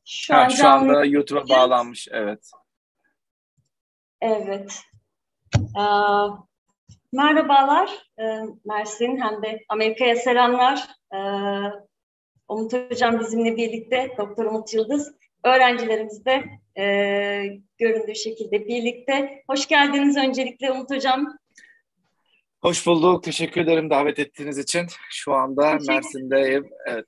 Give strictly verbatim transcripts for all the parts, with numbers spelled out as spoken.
Şu Ha, an şu canlı anda YouTube'a yayındayız. bağlanmış. Evet. Evet. Aa, merhabalar. Ee, Mersin hem de Amerika'ya selamlar. Ee, Umut Hocam bizimle birlikte, Doktor Umut Yıldız. Öğrencilerimiz de e, göründüğü şekilde birlikte. Hoş geldiniz öncelikle Umut Hocam. Hoş bulduk. Teşekkür ederim davet ettiğiniz için. Şu anda Teşekkür Mersin'deyim. Evet.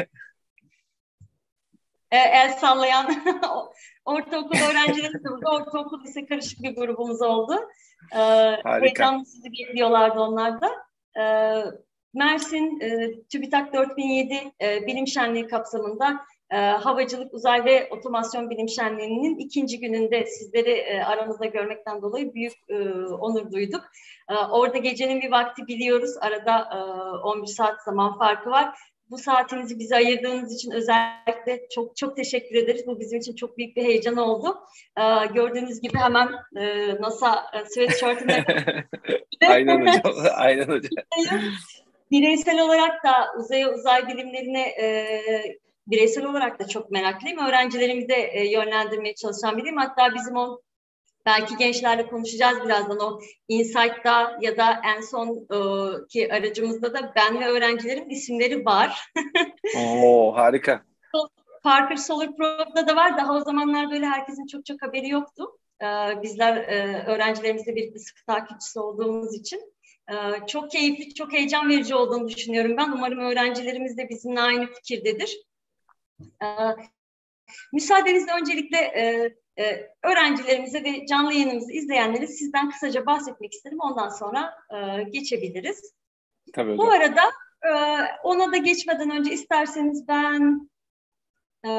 e, El sallayan ortaokul öğrencilerimiz de burada. Ortaokul lise karışık bir grubumuz oldu. Ee, Harika. heyecanlı sizi bekliyorlardı onlar da. Ee, Mersin e, TÜBİTAK dört bin yedi e, Bilim Şenliği kapsamında e, Havacılık, Uzay ve Otomasyon Bilim Şenliği'nin ikinci gününde sizleri e, aramızda görmekten dolayı büyük e, onur duyduk. E, orada gecenin bir vakti biliyoruz. Arada e, on bir saat zaman farkı var. Bu saatinizi bize ayırdığınız için özellikle çok çok teşekkür ederiz. Bu bizim için çok büyük bir heyecan oldu. Ee, gördüğünüz gibi hemen e, NASA e, sweatshirt'ine Aynen hocam. Aynen hocam. bireysel olarak da uzaya, uzay bilimlerine e, bireysel olarak da çok meraklıyım. Öğrencilerimi de e, yönlendirmeye çalışan biriyim. Hatta bizim o belki gençlerle konuşacağız birazdan o Insight'ta ya da en son e, ki aracımızda da ben ve öğrencilerim isimleri var. Oo, harika. Parker Solar Probe'da da var. Daha o zamanlar böyle herkesin çok çok haberi yoktu. Ee, bizler e, öğrencilerimizle birlikte sıkı takipçisi olduğumuz için. Ee, çok keyifli, çok heyecan verici olduğunu düşünüyorum ben. Umarım öğrencilerimiz de bizimle aynı fikirdedir. Ee, müsaadenizle öncelikle e, e, öğrencilerimize ve canlı yayınımızı izleyenlere sizden kısaca bahsetmek isterim. Ondan sonra e, geçebiliriz. Tabii Bu hocam. arada e, ona da geçmeden önce isterseniz ben Ee,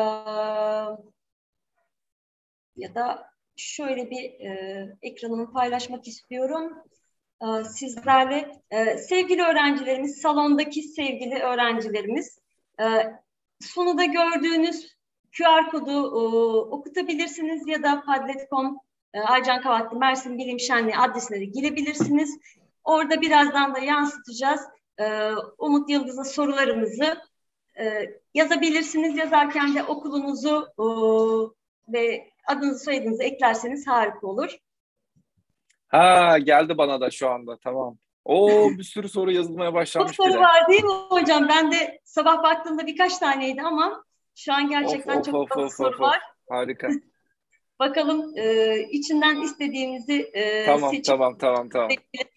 ya da şöyle bir e, ekranımı paylaşmak istiyorum e, sizlerle. E, sevgili öğrencilerimiz, salondaki sevgili öğrencilerimiz, e, sunuda gördüğünüz Q R kodu e, okutabilirsiniz ya da padlet nokta com e, Aycan Kavatlı Mersin Bilim Şenliği adresine de girebilirsiniz. Orada birazdan da yansıtacağız. E, Umut Yıldız'a sorularınızı Ee, yazabilirsiniz. Yazarken de okulunuzu e, ve adınızı soyadınızı eklerseniz harika olur. Ha, geldi bana da şu anda. Tamam. Oo, bir sürü soru yazılmaya Çok başlanmış soru bile. var değil mi hocam? Ben de sabah baktığımda birkaç taneydi ama şu an Of gerçekten of çok of fazla of soru of of. var. Harika. Bakalım e, içinden istediğimizi e, Tamam seçip tamam tamam tamam.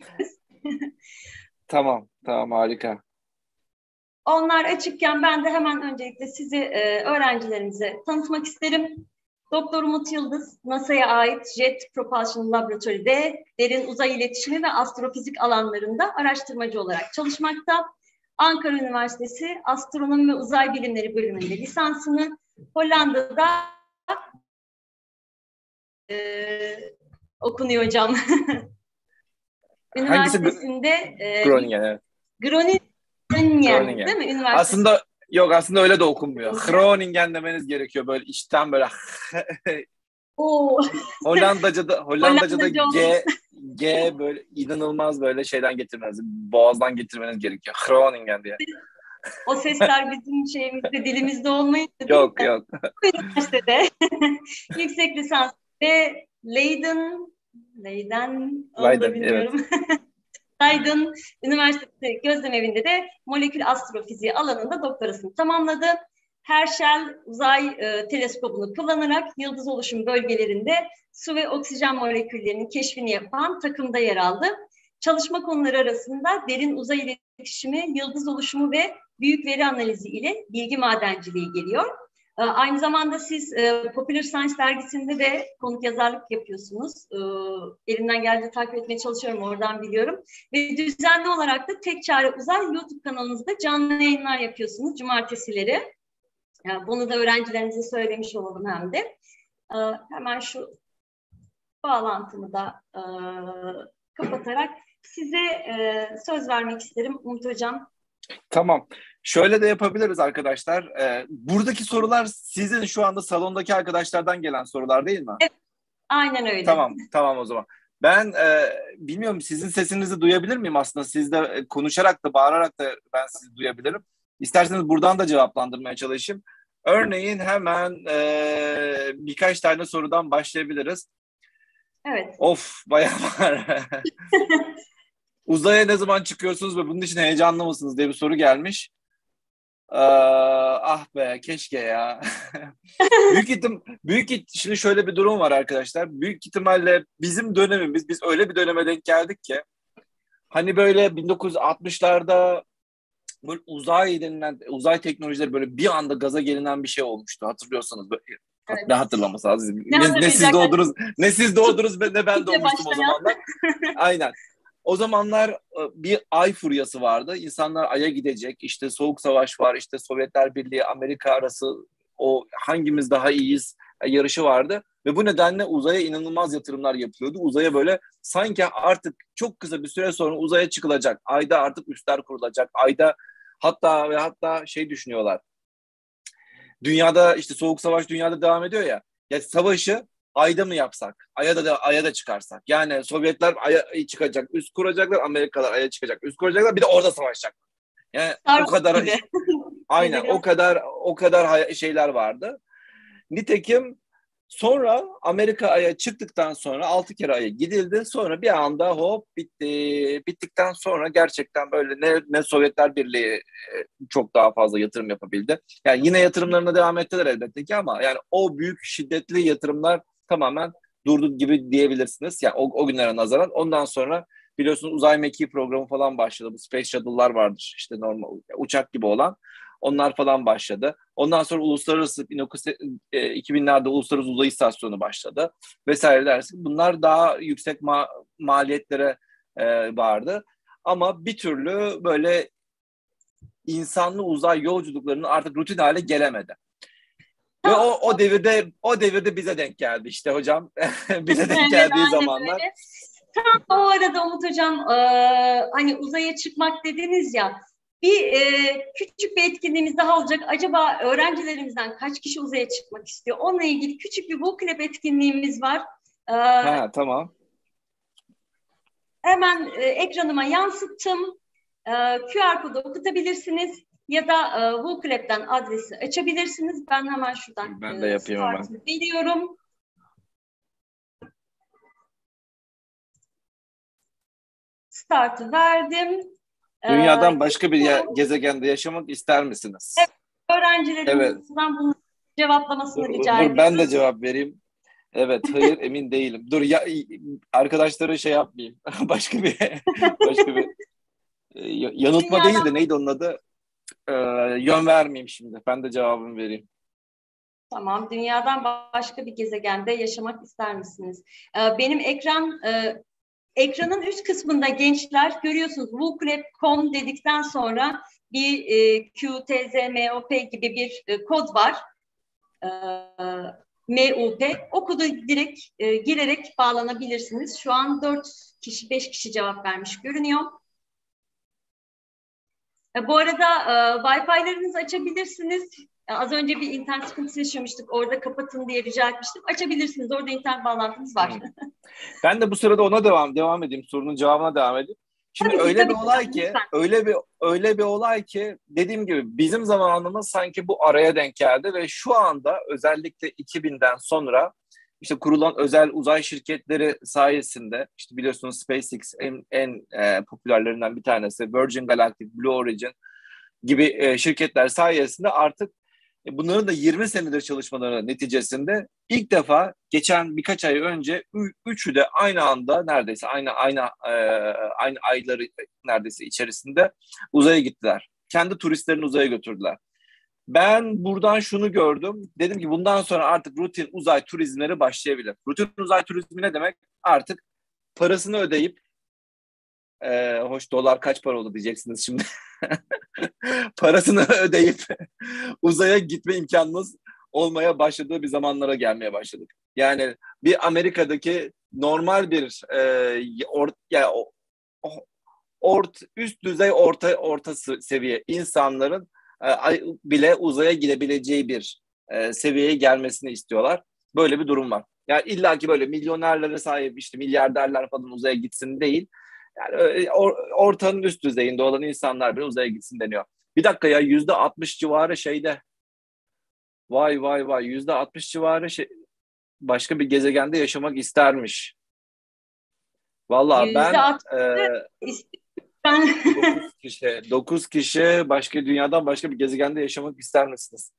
Tamam tamam harika. onlar açıkken ben de hemen öncelikle sizi e, öğrencilerimize tanıtmak isterim. Doktor Umut Yıldız, NASA'ya ait Jet Propulsion Laboratory'de derin uzay iletişimi ve astrofizik alanlarında araştırmacı olarak çalışmakta. Ankara Üniversitesi Astronomi ve Uzay Bilimleri bölümünde lisansını, Hollanda'da e, okunuyor hocam. Hangisi? Üniversitesinde e, Groningen, evet. Groningen değil Groningen. mi? Üniversitesi. Aslında yok, aslında öyle de okunmuyor. Groningen demeniz gerekiyor, böyle içten böyle. Oo. Hollandaca'da Hollandaca'da Hollandaca oldu. G G böyle inanılmaz böyle şeyden getirmeniz, boğazdan getirmeniz gerekiyor. Groningen diye. O sesler bizim şeyimizde, dilimizde olmayınca değil Yok mi? yok. Bu üniversitede yüksek lisans ve Leiden, Leiden onu da Leiden, evet. bilmiyorum. Leiden Üniversitesi Gözlem Evi'nde de molekül astrofiziği alanında doktorasını tamamladı. Herschel uzay e, teleskobunu kullanarak yıldız oluşum bölgelerinde su ve oksijen moleküllerinin keşfini yapan takımda yer aldı. Çalışma konuları arasında derin uzay iletişimi, yıldız oluşumu ve büyük veri analizi ile bilgi madenciliği geliyor. E, aynı zamanda siz e, Popular Science dergisinde de konuk yazarlık yapıyorsunuz. E, elimden geldiğince takip etmeye çalışıyorum, oradan biliyorum. Ve düzenli olarak da Tek Çare Uzay YouTube kanalınızda canlı yayınlar yapıyorsunuz cumartesileri. Yani bunu da öğrencilerimize söylemiş olalım hem de. Ee, hemen şu bağlantımı da e, kapatarak size e, söz vermek isterim Umut Hocam. Tamam. Şöyle de yapabiliriz arkadaşlar. Ee, buradaki sorular sizin şu anda salondaki arkadaşlardan gelen sorular değil mi? Evet, aynen öyle. Tamam, tamam o zaman. Ben e, bilmiyorum, sizin sesinizi duyabilir miyim aslında? Siz de e, konuşarak da bağırarak da ben sizi duyabilirim. İsterseniz buradan da cevaplandırmaya çalışayım. Örneğin hemen e, birkaç tane sorudan başlayabiliriz. Evet. Of, bayağı var. Uzaya ne zaman çıkıyorsunuz ve bunun için heyecanlı mısınız diye bir soru gelmiş. Ee, ah be, keşke ya. büyük ihtim büyük ihtim şimdi şöyle bir durum var arkadaşlar. Büyük ihtimalle bizim dönemimiz, biz öyle bir döneme denk geldik ki hani böyle bin dokuz yüz altmışlarda böyle uzay denilen uzay teknolojileri böyle bir anda gaza gelinen bir şey olmuştu. Hatırlıyorsanız böyle, Evet. ne hatırlaması lazım. Ne Ne, ne siz hatırlayacaklar? doğdunuz, ne siz doğdunuz ne ben Türkçe doğmuştum o başlayan. zamanlar. Aynen. O zamanlar e, bir ay furyası vardı. İnsanlar Ay'a gidecek. İşte Soğuk Savaş var. İşte Sovyetler Birliği, Amerika arası o hangimiz daha iyiyiz e, yarışı vardı. Ve bu nedenle uzaya inanılmaz yatırımlar yapılıyordu. Uzaya böyle sanki artık çok kısa bir süre sonra uzaya çıkılacak. Ayda artık üsler kurulacak. Ayda hatta ve hatta şey düşünüyorlar. Dünyada işte Soğuk Savaş dünyada devam ediyor ya. Ya savaşı Ay'da mı yapsak? Ay'a da Ay'a da çıkarsak. Yani Sovyetler Ay'a çıkacak, üst kuracaklar, Amerikalılar Ay'a çıkacak, üst kuracaklar. Bir de orada savaşacak. Yani Star o Wars kadar gibi. aynen o kadar o kadar şeyler vardı. Nitekim sonra Amerika Ay'a çıktıktan sonra altı kere Ay'a gidildi. Sonra bir anda hop bitti. Bittikten sonra gerçekten böyle ne, ne Sovyetler Birliği e, çok daha fazla yatırım yapabildi. Yani yine yatırımlarına devam ettiler elbette ki ama yani o büyük şiddetli yatırımlar tamamen durdu gibi diyebilirsiniz. Yani o, o günlere nazaran. Ondan sonra biliyorsunuz uzay mekiği programı falan başladı. Bu Space Shuttle'lar vardır işte normal uçak gibi olan. Onlar falan başladı. Ondan sonra uluslararası iki binlerde uluslararası uzay istasyonu başladı vesaire dersin. Bunlar daha yüksek ma- maliyetlere e, vardı. Ama bir türlü böyle insanlı uzay yolculuklarının artık rutin hale gelemedi. Ve o o devirde o devirde bize denk geldi işte hocam. Bize denk Evet, geldiği aynen zamanlar. öyle. Tam o arada Umut Hocam, e, hani uzaya çıkmak dediniz ya, bir e, küçük bir etkinliğimiz daha olacak. Acaba öğrencilerimizden kaç kişi uzaya çıkmak istiyor? Onunla ilgili küçük bir book club etkinliğimiz var. E, Ha, tamam. Hemen e, ekranıma yansıttım. E, Q R kodu okutabilirsiniz ya da e, book club'den adresi açabilirsiniz. Ben hemen şuradan Ben de e, yapayım hemen. start'ı veriyorum. Start'ı verdim. Dünyadan Ee, başka bir ya- gezegende yaşamak ister evet, misiniz? Evet. öğrencilerimizden bunu cevaplamasını Dur, rica dur ben de ediyoruz. cevap vereyim. Evet, hayır, emin değilim. Dur ya, arkadaşlara şey yapmayayım. Başka bir başka bir e, yanıltma değil Dünyadan, de neydi onun adı? Ee, yön vermeyeyim şimdi. Ben de cevabımı vereyim. tamam, dünyadan başka bir gezegende yaşamak ister misiniz? Ee, benim ekran e, ekranın üst kısmında gençler görüyorsunuz. wuclap nokta com dedikten sonra bir e, Q, T, Z, M, O, P gibi bir e, kod var. Ee, M U P. O kodu direkt e, girerek bağlanabilirsiniz. Şu an dört kişi, beş kişi cevap vermiş görünüyor. E, bu arada e, Wi-Fi'lerinizi açabilirsiniz. E, az önce bir internet sıkıntısı yaşamıştık. Orada kapatın diye rica etmiştim. Açabilirsiniz. Orada internet bağlantımız var. Hı. Ben de bu sırada ona devam devam edeyim. Sorunun cevabına devam edeyim. Şimdi Tabii ki, öyle bir tabii ki. olay ki, Lütfen. öyle bir öyle bir olay ki dediğim gibi bizim zamanımız sanki bu araya denk geldi ve şu anda özellikle iki binden sonra işte kurulan özel uzay şirketleri sayesinde işte biliyorsunuz SpaceX en, en e, popülerlerinden bir tanesi, Virgin Galactic, Blue Origin gibi e, şirketler sayesinde artık e, bunların da yirmi senedir çalışmaları neticesinde ilk defa geçen birkaç ay önce üçü de aynı anda neredeyse aynı aynı e, aynı ayları neredeyse içerisinde uzaya gittiler. Kendi turistlerini uzaya götürdüler. Ben buradan şunu gördüm. Dedim ki bundan sonra artık rutin uzay turizmleri başlayabilir. Rutin uzay turizmi ne demek? Artık parasını ödeyip e, hoş dolar kaç para oldu diyeceksiniz şimdi. Parasını ödeyip uzaya gitme imkanımız olmaya başladığı bir zamanlara gelmeye başladık. Yani bir Amerika'daki normal bir e, or, yani, ort, üst düzey orta orta seviye insanların e, bile uzaya gidebileceği bir e, seviyeye gelmesini istiyorlar. Böyle bir durum var. Yani illaki böyle milyonerlere sahip işte milyarderler falan uzaya gitsin değil. Yani or, ortanın üst düzeyinde olan insanlar bile uzaya gitsin deniyor. Bir dakika ya yüzde altmış civarı şeyde Vay vay vay. yüzde altmış civarı şey, başka bir gezegende yaşamak istermiş. Vallahi Yüzde ben altmış e, ben dokuz kişi, dokuz kişi başka dünyadan başka bir gezegende yaşamak ister misiniz?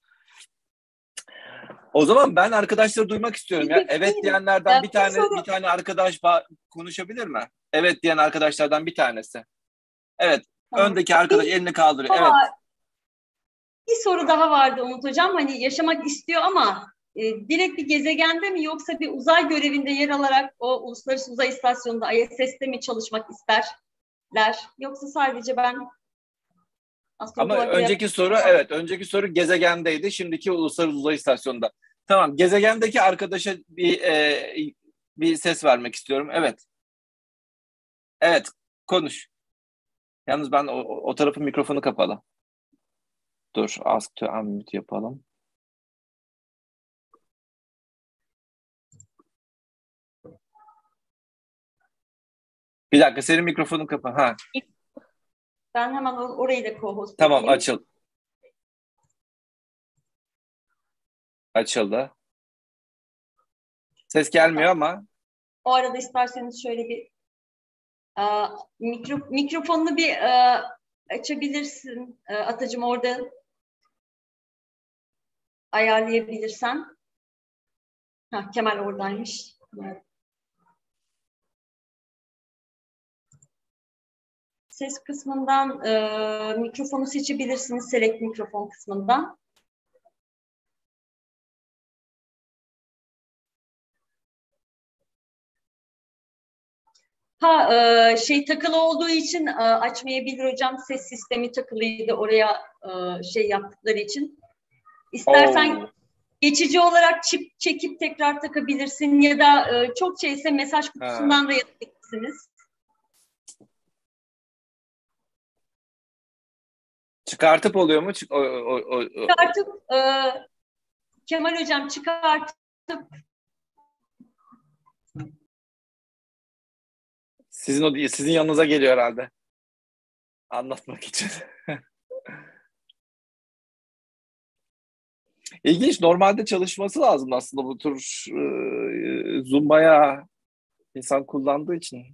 O zaman ben arkadaşları duymak istiyorum ya. Evet diyenlerden bir bir tane soru. bir tane arkadaş konuşabilir mi? Evet diyen arkadaşlardan bir tanesi. Evet. Tamam. Öndeki arkadaş Bir, elini kaldırıyor. Evet. Aa, bir soru daha vardı Umut Hocam. Hani yaşamak istiyor ama e, direkt bir gezegende mi yoksa bir uzay görevinde yer alarak o Uluslararası Uzay İstasyonu'nda I S S'te mi çalışmak isterler? Yoksa sadece ben astronot Ama olarak görev önceki soru evet. Önceki soru gezegendeydi. Şimdiki Uluslararası Uzay İstasyonu'nda. Tamam. Gezegendeki arkadaşa bir e, bir ses vermek istiyorum. Evet. Evet. Konuş. Yalnız ben o, o tarafın mikrofonu kapalı. Dur. Ask to unmute yapalım. Bir dakika. Senin mikrofonun kapalı. Ha. Ben hemen orayı da co-host Tamam. edeyim. Açıl. Açıldı. Ses gelmiyor ama. O arada isterseniz şöyle bir a, mikro, mikrofonunu bir a, açabilirsin a, Atacığım, orada ayarlayabilirsen. Ha, Kemal oradaymış. Evet. Ses kısmından e, mikrofonu seçebilirsiniz. Select mikrofon kısmından. Ha e, şey takılı olduğu için e, açmayabilir hocam. Ses sistemi takılıydı oraya e, şey yaptıkları için. İstersen Oo. geçici olarak çip çekip tekrar takabilirsin ya da e, çok şeyse mesaj kutusundan Ha. da yapabilirsiniz. Çıkartıp oluyor mu? Çık o, o, o, o. Çıkartıp e, Kemal hocam çıkartıp Sizin o değil, sizin yanınıza geliyor herhalde. Anlatmak için. İlginç. Normalde çalışması lazım aslında bu tür e, Zoom bayağı insan kullandığı için.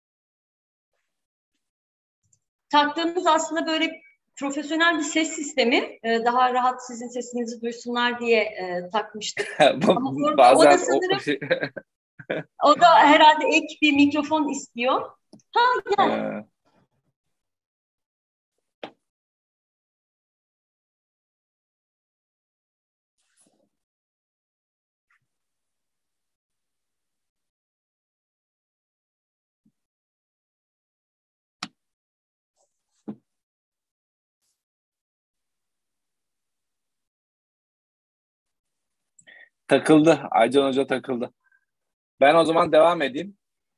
taktığımız aslında böyle profesyonel bir ses sistemi, e, daha rahat sizin sesinizi duysunlar diye e, takmıştık. Ama orada, o da Bazen o sanırım o da herhalde ek bir mikrofon istiyor. Ha gel. takıldı. Aycan Hoca takıldı. Ben o zaman devam edeyim.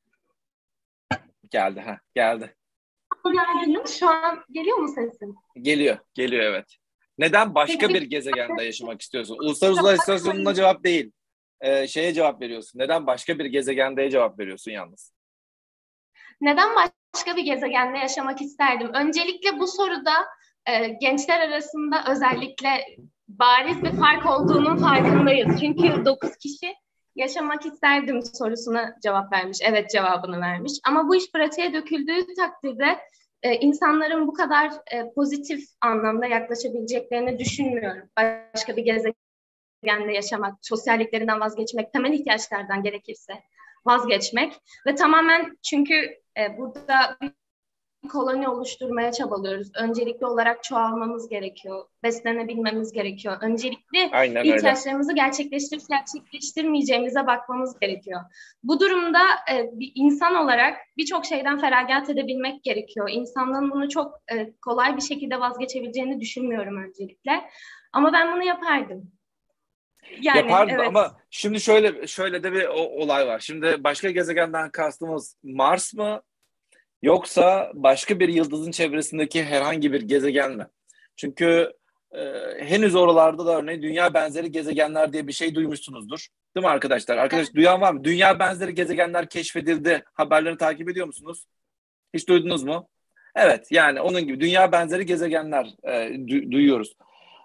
Geldi ha, geldi. Geldiniz. Şu an geliyor mu sesim? Geliyor, geliyor evet. Neden başka Peki. bir gezegende yaşamak istiyorsun? Uluslararası Uzay İstasyonu'na cevap değil. Ee, şeye cevap veriyorsun. Neden başka bir gezegende cevap veriyorsun yalnız? Neden başka bir gezegende yaşamak isterdim? Öncelikle bu soruda e, gençler arasında özellikle bariz bir fark olduğunun farkındayız. Çünkü dokuz kişi yaşamak isterdim sorusuna cevap vermiş. Evet cevabını vermiş. Ama bu iş pratiğe döküldüğü takdirde e, insanların bu kadar e, pozitif anlamda yaklaşabileceklerini düşünmüyorum. Başka bir gezegende yaşamak, sosyalliklerinden vazgeçmek, temel ihtiyaçlardan gerekirse vazgeçmek ve tamamen çünkü e, burada bir koloni oluşturmaya çabalıyoruz. Öncelikli olarak çoğalmamız gerekiyor. Beslenebilmemiz gerekiyor. Öncelikli Aynen öyle. ihtiyaçlarımızı gerçekleştirip gerçekleştirmeyeceğimize bakmamız gerekiyor. Bu durumda e, bir insan olarak birçok şeyden feragat edebilmek gerekiyor. İnsanlığın bunu çok e, kolay bir şekilde vazgeçebileceğini düşünmüyorum öncelikle. Ama ben bunu yapardım. Yani, Yapardı evet. Ama şimdi şöyle şöyle de bir o, olay var. Şimdi başka gezegenden kastımız Mars mı yoksa başka bir yıldızın çevresindeki herhangi bir gezegen mi? Çünkü e, henüz oralarda da örneğin dünya benzeri gezegenler diye bir şey duymuşsunuzdur. Değil mi arkadaşlar? Arkadaş evet. Duyan var mı? Dünya benzeri gezegenler keşfedildi. Haberlerini takip ediyor musunuz? Hiç duydunuz mu? Evet, yani onun gibi dünya benzeri gezegenler e, du- duyuyoruz.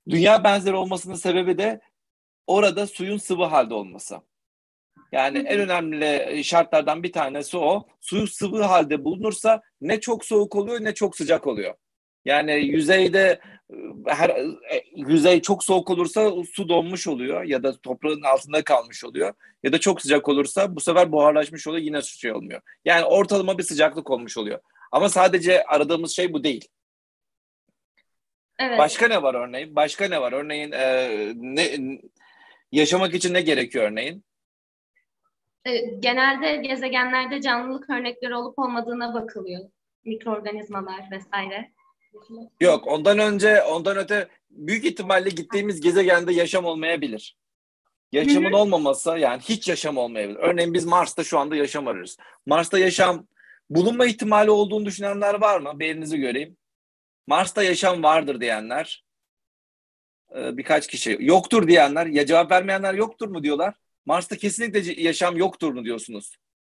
Dünya benzeri olmasının sebebi de orada suyun sıvı halde olması. Yani en önemli şartlardan bir tanesi o. Suyu sıvı halde bulunursa ne çok soğuk oluyor ne çok sıcak oluyor. Yani yüzeyde her yüzey çok soğuk olursa su donmuş oluyor ya da toprağın altında kalmış oluyor. Ya da çok sıcak olursa bu sefer buharlaşmış oluyor, yine su şey olmuyor. Yani ortalama bir sıcaklık olmuş oluyor. Ama sadece aradığımız şey bu değil. Evet. Başka ne var örneğin? Başka ne var? Örneğin e, ne, yaşamak için ne gerekiyor örneğin? Genelde gezegenlerde canlılık örnekleri olup olmadığına bakılıyor. Mikroorganizmalar vesaire. Yok, ondan önce, ondan öte büyük ihtimalle gittiğimiz gezegende yaşam olmayabilir. Yaşamın Hı hı. olmaması, yani hiç yaşam olmayabilir. Örneğin biz Mars'ta şu anda yaşam arıyoruz. Mars'ta yaşam bulunma ihtimali olduğunu düşünenler var mı? Bir elinizi göreyim. Mars'ta yaşam vardır diyenler. Ee, birkaç kişi. Yoktur diyenler. Ya cevap vermeyenler yoktur mu diyorlar. Mars'ta kesinlikle yaşam yoktur mu diyorsunuz?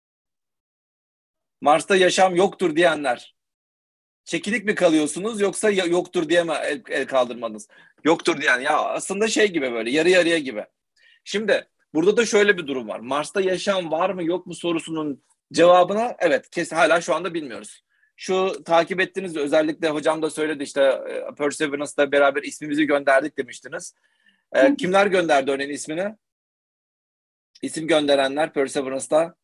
Mars'ta yaşam yoktur diyenler. Çekinik mi kalıyorsunuz yoksa yoktur diye mi el, el kaldırmadınız? Yoktur diyen ya aslında şey gibi, böyle yarı yarıya gibi. Şimdi burada da şöyle bir durum var. Mars'ta yaşam var mı yok mu sorusunun cevabına evet kesin hala şu anda bilmiyoruz. Şu takip ettiğiniz, özellikle hocam da söyledi işte Perseverance'da beraber ismimizi gönderdik demiştiniz. E, kimler gönderdi örneğin ismini? İsim gönderenler Perseverance'da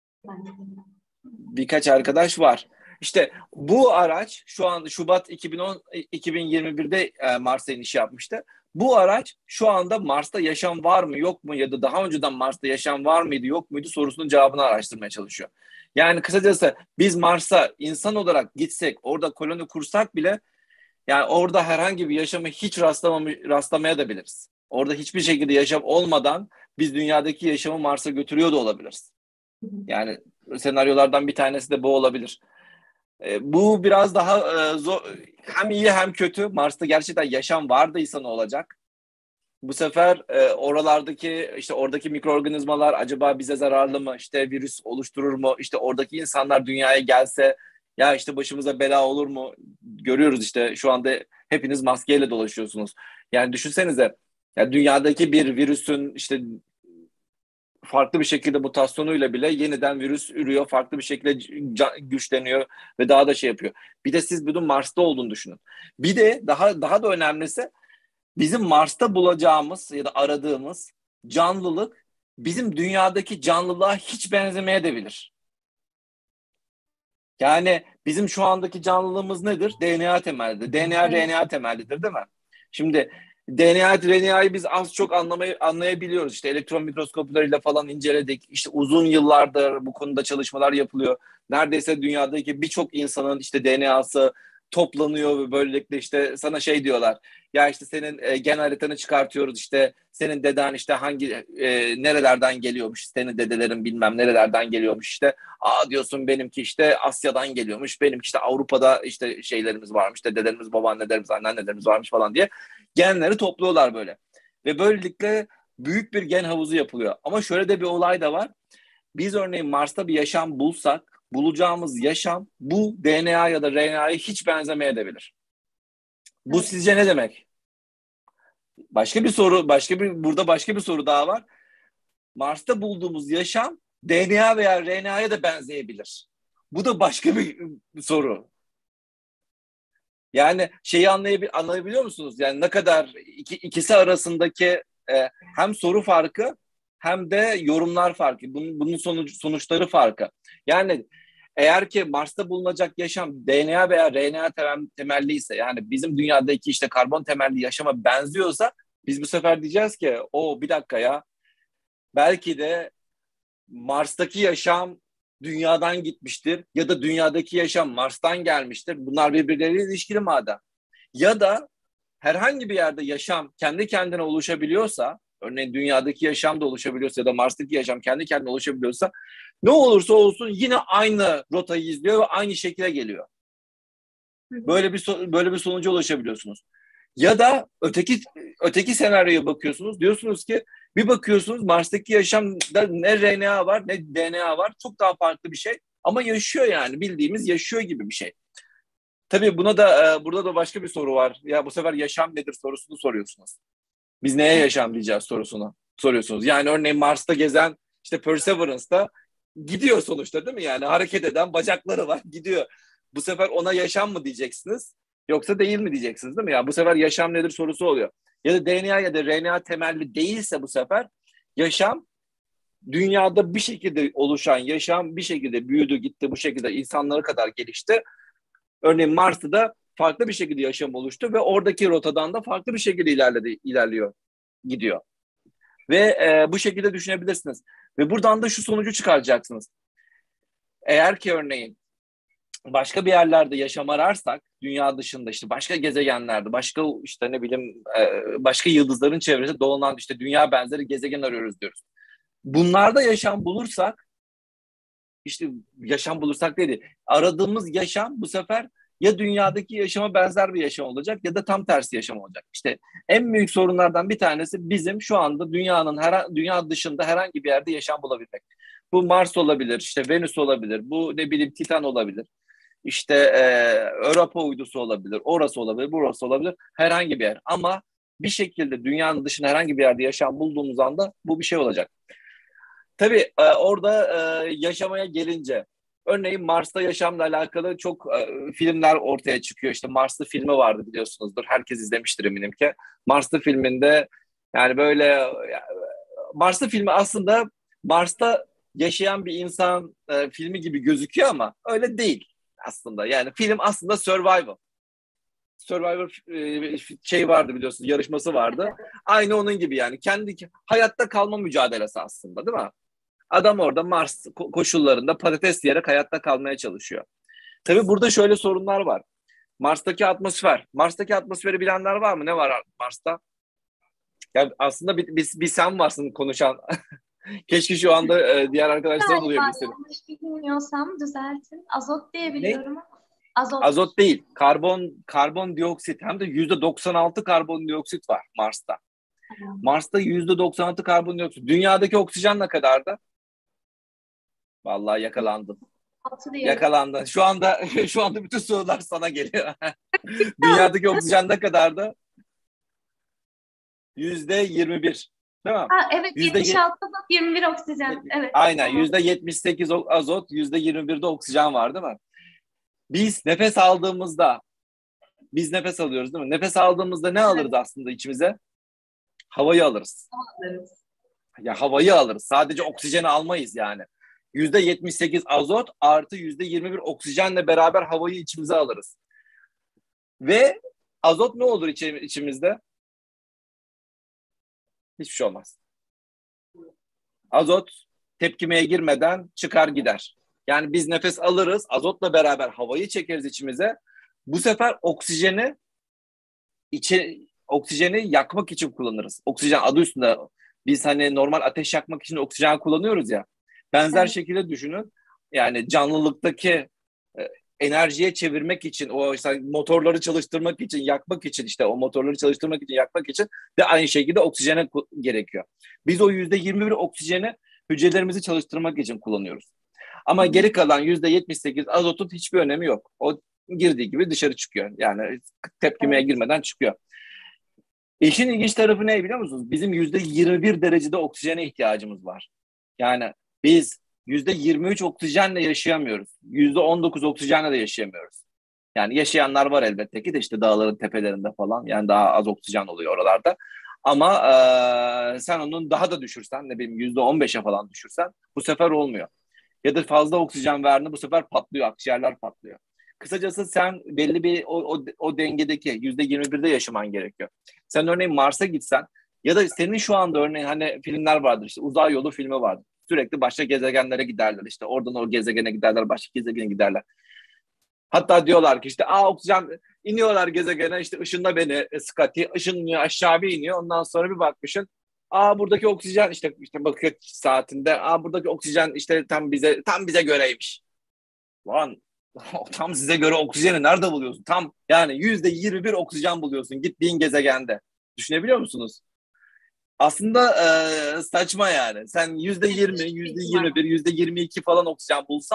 birkaç arkadaş var. İşte bu araç şu an Şubat iki bin on iki bin yirmi birde Mars'a iniş yapmıştı. Bu araç şu anda Mars'ta yaşam var mı yok mu ya da daha önceden Mars'ta yaşam var mıydı yok muydu sorusunun cevabını araştırmaya çalışıyor. Yani kısacası biz Mars'a insan olarak gitsek, orada koloni kursak bile yani orada herhangi bir yaşamı hiç rastlamaya da biliriz. Orada hiçbir şekilde yaşam olmadan biz dünyadaki yaşamı Mars'a götürüyor da olabiliriz. Yani senaryolardan bir tanesi de bu olabilir. E, bu biraz daha e, zor, hem iyi hem kötü. Mars'ta gerçekten yaşam vardıysa ne olacak? Bu sefer e, oralardaki işte oradaki mikroorganizmalar acaba bize zararlı mı? İşte virüs oluşturur mu? İşte oradaki insanlar dünyaya gelse ya işte başımıza bela olur mu? Görüyoruz işte şu anda hepiniz maskeyle dolaşıyorsunuz. Yani düşünsenize ya dünyadaki bir virüsün işte farklı bir şekilde mutasyonuyla bile yeniden virüs ürüyor, farklı bir şekilde güçleniyor ve daha da şey yapıyor. Bir de siz bunun Mars'ta olduğunu düşünün. Bir de daha daha da önemlisi bizim Mars'ta bulacağımız ya da aradığımız canlılık bizim dünyadaki canlılığa hiç benzemeyebilir. Yani bizim şu andaki canlılığımız nedir? D N A temellidir. D N A, R N A temellidir değil mi? Şimdi D N A, R N A'yı biz az çok anlamayı, anlayabiliyoruz. İşte elektron mikroskoplarıyla falan inceledik. İşte uzun yıllardır bu konuda çalışmalar yapılıyor. Neredeyse dünyadaki birçok insanın işte D N A'sı toplanıyor ve böylelikle işte sana şey diyorlar. Ya işte senin e, gen haritanı çıkartıyoruz, işte senin deden işte hangi e, nerelerden geliyormuş, senin dedelerin bilmem nerelerden geliyormuş işte. Aa diyorsun benimki işte Asya'dan geliyormuş, benimki işte Avrupa'da işte şeylerimiz varmış, işte dedelerimiz, babaannelerimiz, anneannelerimiz varmış falan diye genleri topluyorlar böyle. Ve böylelikle büyük bir gen havuzu yapılıyor. Ama şöyle de bir olay da var. Biz örneğin Mars'ta bir yaşam bulsak, bulacağımız yaşam bu D N A ya da R N A'ya hiç benzemeyebilir. Bu evet. Sizce ne demek? Başka bir soru, başka bir burada başka bir soru daha var. Mars'ta bulduğumuz yaşam D N A veya R N A'ya da benzeyebilir. Bu da başka bir soru. Yani şeyi anlayabil, anlayabiliyor musunuz? Yani ne kadar iki, ikisi arasındaki e, hem soru farkı hem de yorumlar farkı. Bunun, bunun sonuç, sonuçları farkı. Yani eğer ki Mars'ta bulunacak yaşam D N A veya R N A temelli ise, yani bizim dünyadaki işte karbon temelli yaşama benziyorsa biz bu sefer diyeceğiz ki o bir dakika ya belki de Mars'taki yaşam dünyadan gitmiştir ya da dünyadaki yaşam Mars'tan gelmiştir. Bunlar birbirleriyle ilişkili madem. Ya da herhangi bir yerde yaşam kendi kendine oluşabiliyorsa, örneğin dünyadaki yaşam da oluşabiliyorsa ya da Mars'taki yaşam kendi kendine oluşabiliyorsa ne olursa olsun yine aynı rotayı izliyor ve aynı şekilde geliyor. Böyle bir böyle bir sonuca ulaşabiliyorsunuz. Ya da öteki öteki senaryoya bakıyorsunuz. Diyorsunuz ki bir bakıyorsunuz Mars'taki yaşamda ne R N A var ne D N A var. Çok daha farklı bir şey. Ama yaşıyor yani. Bildiğimiz yaşıyor gibi bir şey. Tabii buna da e, burada da başka bir soru var. Ya bu sefer yaşam nedir sorusunu soruyorsunuz. Biz neye yaşam diyeceğiz sorusunu soruyorsunuz. Yani örneğin Mars'ta gezen işte Perseverance'da gidiyor sonuçta değil mi? Yani hareket eden bacakları var gidiyor. Bu sefer ona yaşam mı diyeceksiniz yoksa değil mi diyeceksiniz değil mi? Ya bu sefer yaşam nedir sorusu oluyor. Ya da D N A ya da R N A temelli değilse bu sefer yaşam dünyada bir şekilde oluşan yaşam bir şekilde büyüdü gitti bu şekilde insanlara kadar gelişti. Örneğin Mars'ta da farklı bir şekilde yaşam oluştu ve oradaki rotadan da farklı bir şekilde ilerledi, ilerliyor, gidiyor. Ve e, bu şekilde düşünebilirsiniz. Ve buradan da şu sonucu çıkaracaksınız. Eğer ki örneğin başka bir yerlerde yaşam ararsak, dünya dışında işte başka gezegenlerde, başka işte ne bileyim e, başka yıldızların çevresinde dolanan işte dünya benzeri gezegen arıyoruz diyoruz. Bunlarda yaşam bulursak, işte yaşam bulursak dedi, aradığımız yaşam bu sefer ya dünyadaki yaşama benzer bir yaşam olacak ya da tam tersi yaşam olacak. İşte en büyük sorunlardan bir tanesi bizim şu anda dünyanın her, dünya dışında herhangi bir yerde yaşam bulabilmek. Bu Mars olabilir, işte Venüs olabilir, bu ne bileyim Titan olabilir. İşte e, Europa uydusu olabilir, orası olabilir, burası olabilir, herhangi bir yer. Ama bir şekilde dünyanın dışında herhangi bir yerde yaşam bulduğumuz anda bu bir şey olacak. Tabii e, orada e, yaşamaya gelince, örneğin Mars'ta yaşamla alakalı çok e, filmler ortaya çıkıyor. İşte Marslı filmi vardı biliyorsunuzdur. Herkes izlemiştir eminim ki. Marslı filminde yani böyle e, Marslı filmi aslında Mars'ta yaşayan bir insan e, filmi gibi gözüküyor ama öyle değil aslında. Yani film aslında survival. Survivor e, şey vardı biliyorsunuz, yarışması vardı. Aynı onun gibi yani. Kendi hayatta kalma mücadelesi aslında değil mi? Adam orada Mars koşullarında patates yiyerek hayatta kalmaya çalışıyor. Tabii burada şöyle sorunlar var. Mars'taki atmosfer. Mars'taki atmosferi bilenler var mı? Ne var Mars'ta? Yani aslında bir, bir, bir sen varsın konuşan. Keşke şu anda e, diğer arkadaşlar duyabilseydim. Yanlış bilmiyorsam düzeltin. Azot diye biliyorum ama. Azot. Azot değil. Karbon karbondioksit. Hem de yüzde doksan altı karbondioksit var Mars'ta. Tamam. Mars'ta yüzde doksan altı karbondioksit. Dünyadaki oksijen ne kadar da? Vallahi yakalandın. Yakalandın. Şu anda şu anda bütün sorular sana geliyor. Dünyadaki oksijen ne kadar da? Yüzde yirmi bir. Değil mi? Ha, evet, yetmiş altı azot, yirmi bir oksijen. Evet. Aynen. Yüzde yetmiş sekiz azot, yüzde yirmi bir de oksijen var değil mi? Biz nefes aldığımızda, biz nefes alıyoruz değil mi? Nefes aldığımızda ne alırız aslında içimize? Havayı alırız. alırız. Ya havayı alırız. Sadece oksijeni almayız yani. yüzde yetmiş sekiz azot artı yüzde yirmi bir oksijenle beraber havayı içimize alırız. Ve azot ne olur içimizde? Hiçbir şey olmaz. Azot tepkimeye girmeden çıkar gider. Yani biz nefes alırız, azotla beraber havayı çekeriz içimize. Bu sefer oksijeni içe, oksijeni yakmak için kullanırız. Oksijen adı üstünde. Biz hani normal ateş yakmak için oksijen kullanıyoruz ya. Benzer evet. şekilde düşünün. Yani canlılıktaki e, enerjiye çevirmek için, o işte motorları çalıştırmak için, yakmak için, işte o motorları çalıştırmak için, yakmak için de aynı şekilde oksijene gerekiyor. Biz o yüzde yirmi bir oksijeni hücrelerimizi çalıştırmak için kullanıyoruz. Ama hmm. geri kalan yüzde yetmiş sekiz azotun hiçbir önemi yok. O girdiği gibi dışarı çıkıyor. Yani tepkimeye evet. girmeden çıkıyor. İşin ilginç tarafı ne biliyor musunuz? Bizim yüzde yirmi bir derecede oksijene ihtiyacımız var. Yani biz yüzde yirmi üç oksijenle yaşayamıyoruz. yüzde on dokuz oksijenle de yaşayamıyoruz. Yani yaşayanlar var elbette ki de işte dağların tepelerinde falan. Yani daha az oksijen oluyor oralarda. Ama e, sen onun daha da düşürsen, ne bileyim yüzde on beşe falan düşürsen bu sefer olmuyor. Ya da fazla oksijen verdiğinde bu sefer patlıyor, akciğerler patlıyor. Kısacası sen belli bir o, o, o dengedeki yüzde yirmi birde yaşaman gerekiyor. Sen örneğin Mars'a gitsen ya da senin şu anda örneğin hani filmler vardır, işte Uzay Yolu filmi vardır. Sürekli başka gezegenlere giderler, işte oradan o gezegene giderler, başka gezegene giderler. Hatta diyorlar ki işte aa oksijen, iniyorlar gezegene, işte ışınla beni Scotty, ışınlıyor aşağı bir iniyor, ondan sonra bir bakmışsın. Aa buradaki oksijen işte işte bakıyor saatinde, aa buradaki oksijen işte tam bize tam bize göreymiş. Lan tam size göre oksijeni nerede buluyorsun? Tam yani yüzde yirmi bir oksijen buluyorsun gittiğin gezegende. Düşünebiliyor musunuz? Aslında e, saçma yani. Sen yüzde yirmi, yüzde yirmi bir, yüzde yirmi iki falan oksijen bulsan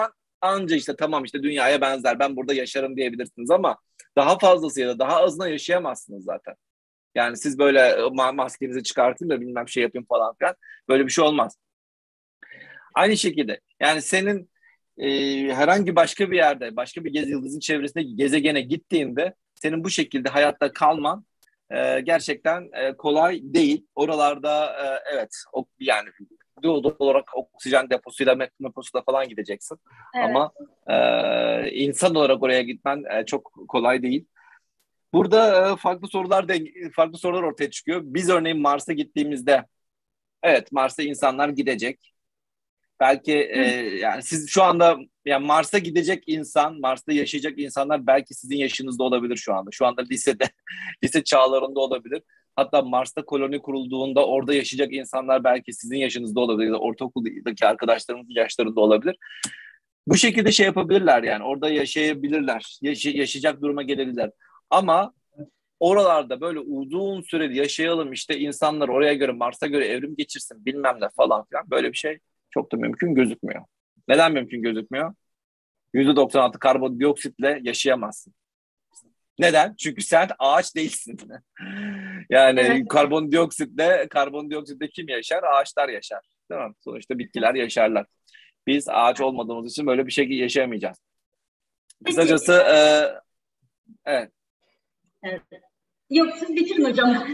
anca işte tamam işte dünyaya benzer, ben burada yaşarım diyebilirsiniz ama daha fazlası ya da daha azına yaşayamazsınız zaten. Yani siz böyle ma- maskenizi çıkartın da bilmem şey yapayım falan filan, böyle bir şey olmaz. Aynı şekilde yani senin e, herhangi başka bir yerde, başka bir gez yıldızın çevresindeki gezegene gittiğinde senin bu şekilde hayatta kalman e, gerçekten e, kolay değil. Oralarda e, evet o, yani doğal olarak oksijen deposuyla, metan deposuyla falan gideceksin. Evet. Ama e, insan olarak oraya gitmen e, çok kolay değil. Burada e, farklı sorular da, farklı sorular ortaya çıkıyor. Biz örneğin Mars'a gittiğimizde, evet Mars'a insanlar gidecek. Belki e, yani siz şu anda yani Mars'a gidecek insan, Mars'ta yaşayacak insanlar belki sizin yaşınızda olabilir şu anda. Şu anda lisede, lise çağlarında olabilir. Hatta Mars'ta koloni kurulduğunda orada yaşayacak insanlar belki sizin yaşınızda olabilir. Ortaokuldaki arkadaşlarımızın yaşlarında olabilir. Bu şekilde şey yapabilirler yani. Orada yaşayabilirler. Yaş- yaşayacak duruma gelebilirler. Ama oralarda böyle uzun süreli yaşayalım işte insanlar oraya göre Mars'a göre evrim geçirsin bilmem ne falan filan, böyle bir şey çok da mümkün gözükmüyor. Neden mümkün gözükmüyor? yüzde doksan altı karbondioksitle yaşayamazsın. Neden? Çünkü sen ağaç değilsin. Yani Evet. karbondioksitle karbondioksitle kim yaşar? Ağaçlar yaşar. Değil mi? Sonuçta bitkiler yaşarlar. Biz ağaç olmadığımız için böyle bir şey yaşayamayacağız. Peki. Kısacası e, evet. Evet. Yok siz bitirin hocam.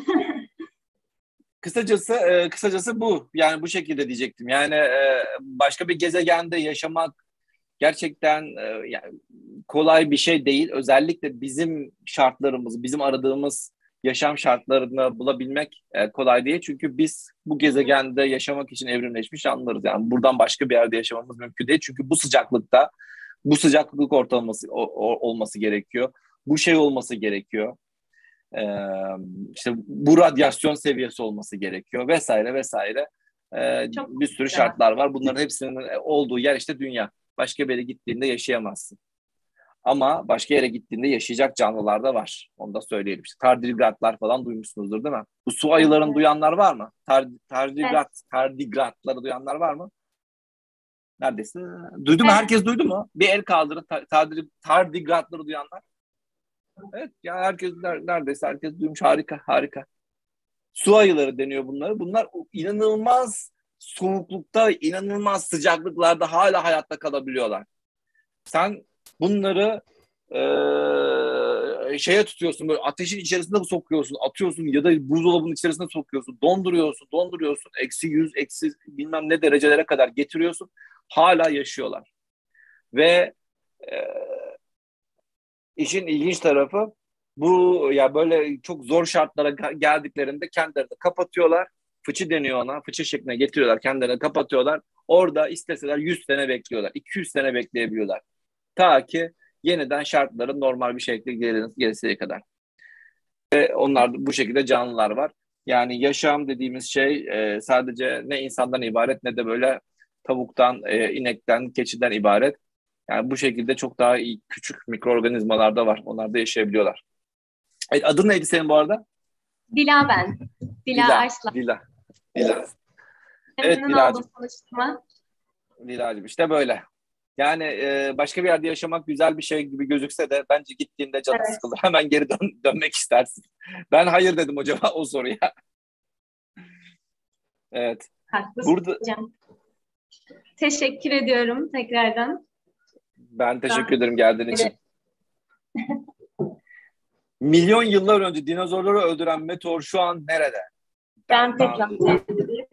Kısacası e, kısacası bu. Yani bu şekilde diyecektim. Yani e, başka bir gezegende yaşamak gerçekten e, yani kolay bir şey değil. Özellikle bizim şartlarımız, bizim aradığımız yaşam şartlarını bulabilmek e, kolay değil. Çünkü biz bu gezegende yaşamak için evrimleşmiş canlılarız. Yani buradan başka bir yerde yaşamamız mümkün değil. Çünkü bu sıcaklıkta, bu sıcaklık ortalaması o, o, olması gerekiyor. Bu şey olması gerekiyor. Ee, işte bu radyasyon seviyesi olması gerekiyor vesaire vesaire. Ee, Çok bir sürü güzel. şartlar var. Bunların hepsinin olduğu yer işte dünya. Başka bir yere gittiğinde yaşayamazsın. Ama başka yere gittiğinde yaşayacak canlılar da var. Onu da söyleyelim. İşte tardigratlar falan duymuşsunuzdur değil mi? Bu su ayılarını Evet. duyanlar var mı? Tar tardigrat, Evet. tardigratları duyanlar var mı? Neredeyse. Duydu mu? Evet. Herkes duydu mu? Bir el kaldırın. Tardig tardigratları duyanlar. Evet ya, herkes neredeyse herkes duymuş. Harika, harika. Su ayıları deniyor bunları. Bunlar inanılmaz soğuklukta, inanılmaz sıcaklıklarda hala hayatta kalabiliyorlar. Sen bunları e, şeye tutuyorsun, böyle ateşin içerisinde sokuyorsun, atıyorsun ya da buzdolabının içerisine sokuyorsun, donduruyorsun, donduruyorsun. Eksi yüz, eksi bilmem ne derecelere kadar getiriyorsun. Hala yaşıyorlar. Ve e, işin ilginç tarafı bu, ya böyle çok zor şartlara geldiklerinde kendilerini kapatıyorlar. Fıçı deniyor ona. Fıçı şekline getiriyorlar. Kendilerini kapatıyorlar. Orada isteseler yüz sene bekliyorlar. iki yüz sene bekleyebiliyorlar. Ta ki yeniden şartların normal bir şekilde gelesiye kadar. Ve onlar bu şekilde canlılar var. Yani yaşam dediğimiz şey e, sadece ne insandan ibaret ne de böyle tavuktan, e, inekten, keçiden ibaret. Yani bu şekilde çok daha iyi, küçük mikroorganizmalar da var. Onlar da yaşayabiliyorlar. Evet, adın neydi senin bu arada? Dila ben. Dila Dila. Arslan. Dila. Dila. Evet Memnun oldum Dilacığım. tanıştığıma. Dilacığım işte böyle. Yani e, başka bir yerde yaşamak güzel bir şey gibi gözükse de bence gittiğinde canı Evet. sıkılır. Hemen geri dön dönmek istersin. Ben hayır dedim hocam o soruya. Evet. Haklısın Burada hocam. Teşekkür ediyorum tekrardan. ben teşekkür ederim geldiğin için. Evet. Milyon yıllar önce dinozorları öldüren meteor şu an nerede? Ben Dan, dan. tekrar.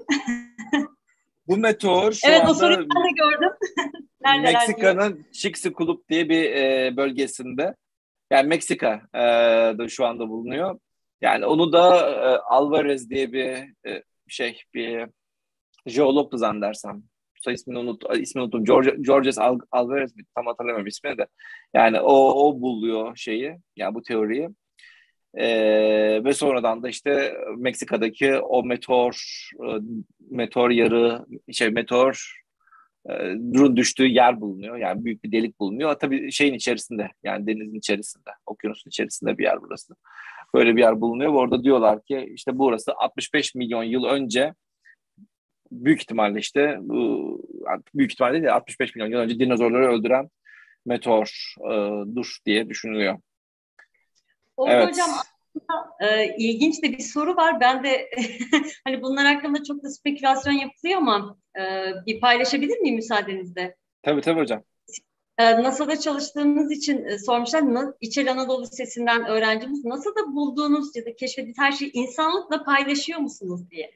Bu meteor şu Evet o anda soruyu ben de gördüm. Neredeler diye. Meksika'nın Chicxulub diye bir e, bölgesinde. Yani Meksika'da şu anda bulunuyor. Yani onu da e, Alvarez diye bir e, şey, bir jeologdu zannedersem. Soy ismini unut, ismini unuttum. George, Georges Al, Alvarez mi? Tam hatırlamıyorum ismini de. Yani o, o buluyor şeyi, yani bu teoriyi. Ee, ve sonradan da işte Meksika'daki o meteor e, meteor yarı şey meteor e, düştüğü yer bulunuyor. Yani büyük bir delik bulunuyor. Tabii şeyin içerisinde, yani denizin içerisinde, okyanusun içerisinde bir yer burası. Böyle bir yer bulunuyor ve orada diyorlar ki işte burası altmış beş milyon yıl önce büyük ihtimalle işte bu büyük ihtimalle değil de altmış beş milyon yıl önce dinozorları öldüren meteordur diye düşünülüyor. Orada Evet. hocam aslında e, ilginç de bir soru var. Ben de hani bunlar hakkında çok da spekülasyon yapılıyor ama e, bir paylaşabilir miyim müsaadenizle? Tabii tabii hocam. E, NASA'da çalıştığınız için e, sormuşlar. Na- İçel Anadolu Lisesi'nden öğrencimiz. NASA'da bulduğunuz ya da keşfettiğiniz her şeyi insanlıkla paylaşıyor musunuz diye.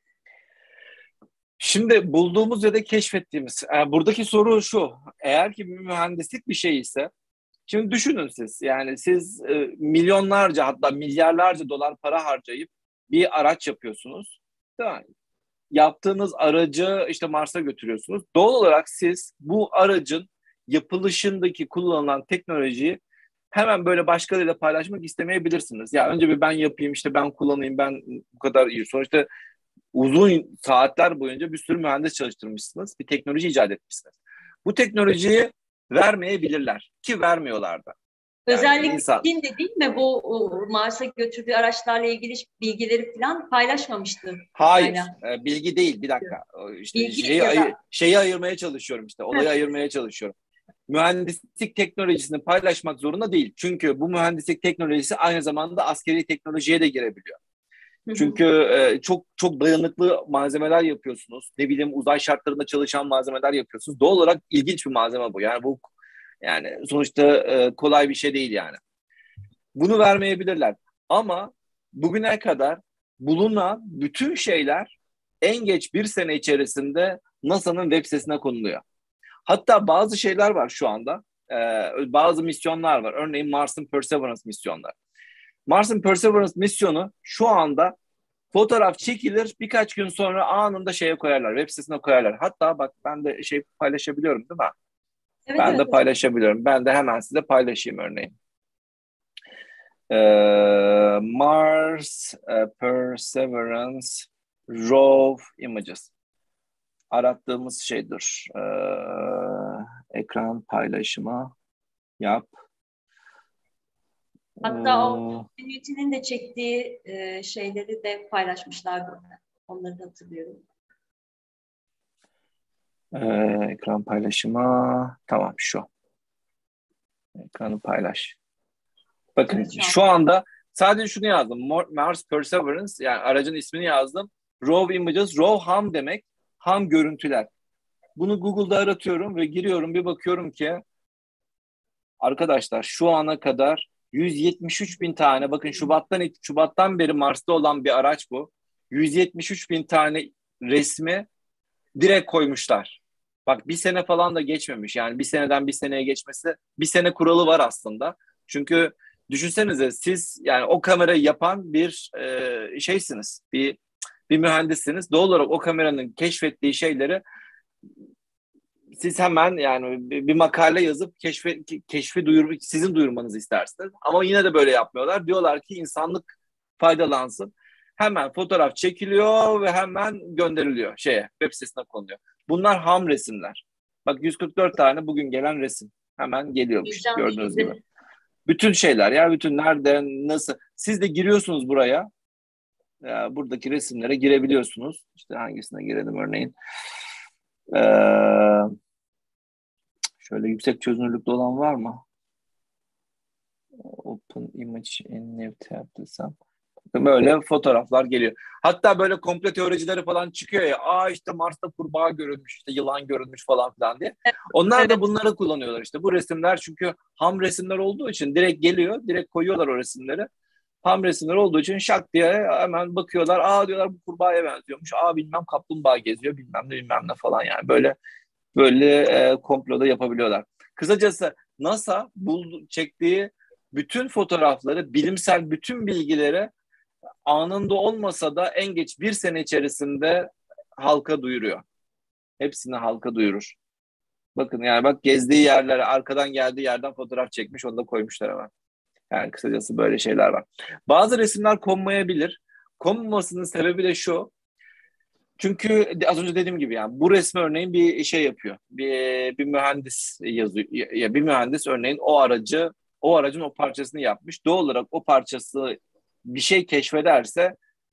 Şimdi bulduğumuz ya da keşfettiğimiz, e, buradaki soru şu: eğer ki bir mühendislik bir şey ise, şimdi düşünün siz, yani siz e, milyonlarca hatta milyarlarca dolar para harcayıp bir araç yapıyorsunuz, değil mi? Yaptığınız aracı işte Mars'a götürüyorsunuz. Doğal olarak siz bu aracın yapılışındaki kullanılan teknolojiyi hemen böyle başkalarıyla paylaşmak istemeyebilirsiniz. Ya önce bir ben yapayım, işte ben kullanayım, ben bu kadar iyi. Sonuçta uzun saatler boyunca bir sürü mühendis çalıştırmışsınız, bir teknoloji icat etmişsiniz. Bu teknolojiyi vermeyebilirler ki vermiyorlar da. Yani Özellikle insan. Çin de değil mi bu o, Mars'a götürdüğü araçlarla ilgili bilgileri falan paylaşmamıştı. Hayır, Hala. e, bilgi değil. Bir dakika. O İşte Bilgi şeyi, ya ayı- da şeyi ayırmaya çalışıyorum işte. Olayı ayırmaya çalışıyorum. Mühendislik teknolojisini paylaşmak zorunda değil. Çünkü bu mühendislik teknolojisi aynı zamanda askeri teknolojiye de girebiliyor. Çünkü e, çok çok dayanıklı malzemeler yapıyorsunuz. Ne bileyim, uzay şartlarında çalışan malzemeler yapıyorsunuz. Doğal olarak ilginç bir malzeme bu. Yani bu, yani sonuçta e, kolay bir şey değil yani. Bunu vermeyebilirler. Ama bugüne kadar bulunan bütün şeyler en geç bir sene içerisinde NASA'nın web sitesine konuluyor. Hatta bazı şeyler var şu anda. Ee, bazı misyonlar var. Örneğin Mars'ın Perseverance misyonları. Mars'ın Perseverance misyonu şu anda fotoğraf çekilir, birkaç gün sonra anında şeye koyarlar. Web sitesine koyarlar. Hatta bak, ben de şey paylaşabiliyorum değil mi? evet Ben evet de hocam. paylaşabiliyorum. Ben de hemen size paylaşayım örneğin. Ee, Mars e, Perseverance Raw Images. Arattığımız şeydir. Ee, ekran paylaşımı yap. Hatta o Newton'un de çektiği e, şeyleri de paylaşmışlardı. Onları da hatırlıyorum. Ee, ekran paylaşımı. Tamam, şu. Ekranı paylaş. Bakın Evet, şu an. şu anda sadece şunu yazdım. Mars Perseverance, yani aracın ismini yazdım. Raw Images, Raw ham demek. Ham görüntüler. Bunu Google'da aratıyorum ve giriyorum, bir bakıyorum ki arkadaşlar şu ana kadar yüz yetmiş üç bin tane, bakın Şubat'tan Şubat'tan beri Mars'ta olan bir araç bu. yüz yetmiş üç bin tane resmi direkt koymuşlar. Bak, bir sene falan da geçmemiş. Yani bir seneden bir seneye geçmesi, bir sene kuralı var aslında. Çünkü düşünsenize, siz yani o kamerayı yapan bir e, şeysiniz. Bir bir mühendissiniz. Doğal olarak o kameranın keşfettiği şeyleri siz hemen yani bir, bir makale yazıp keşfe, keşfi duyur, sizin duyurmanızı istersiniz. Ama yine de böyle yapmıyorlar. Diyorlar ki insanlık faydalansın. Hemen fotoğraf çekiliyor ve hemen gönderiliyor şeye, web sitesine konuluyor. Bunlar ham resimler. Bak, yüz kırk dört tane bugün gelen resim. Hemen geliyormuş Gülcan gördüğünüz gibi. bildi. Bütün şeyler ya, bütün nereden nasıl. Siz de giriyorsunuz buraya. Ya, buradaki resimlere girebiliyorsunuz. İşte hangisine girelim örneğin. Ee, şöyle yüksek çözünürlükte olan var mı? Open image in new tab desem. Böyle fotoğraflar geliyor. Hatta böyle komplo teoricileri falan çıkıyor ya. Aa işte Mars'ta kurbağa görülmüş, işte yılan görülmüş falan filan diye. Onlar da Evet. bunları kullanıyorlar işte. Bu resimler çünkü ham resimler olduğu için direkt geliyor. Direkt koyuyorlar o resimleri. Ham resimler olduğu için şak diye hemen bakıyorlar. Aa diyorlar, bu kurbağaya benziyormuş. Aa bilmem kaplumbağa geziyor, bilmem ne bilmem ne falan yani. Böyle böyle e, komploda yapabiliyorlar. Kısacası NASA buldu, çektiği bütün fotoğrafları, bilimsel bütün bilgileri anında olmasa da en geç bir sene içerisinde halka duyuruyor. Hepsini halka duyurur. Bakın yani, bak gezdiği yerlere, arkadan geldiği yerden fotoğraf çekmiş, onu da koymuşlar hemen. Yani kısacası böyle şeyler var. Bazı resimler konmayabilir. Konmamasının sebebi de şu. Çünkü az önce dediğim gibi yani bu resmi örneğin bir şey yapıyor. Bir, bir mühendis yazıyor. Ya bir mühendis örneğin o aracı, o aracın o parçasını yapmış. Doğal olarak o parçası bir şey keşfederse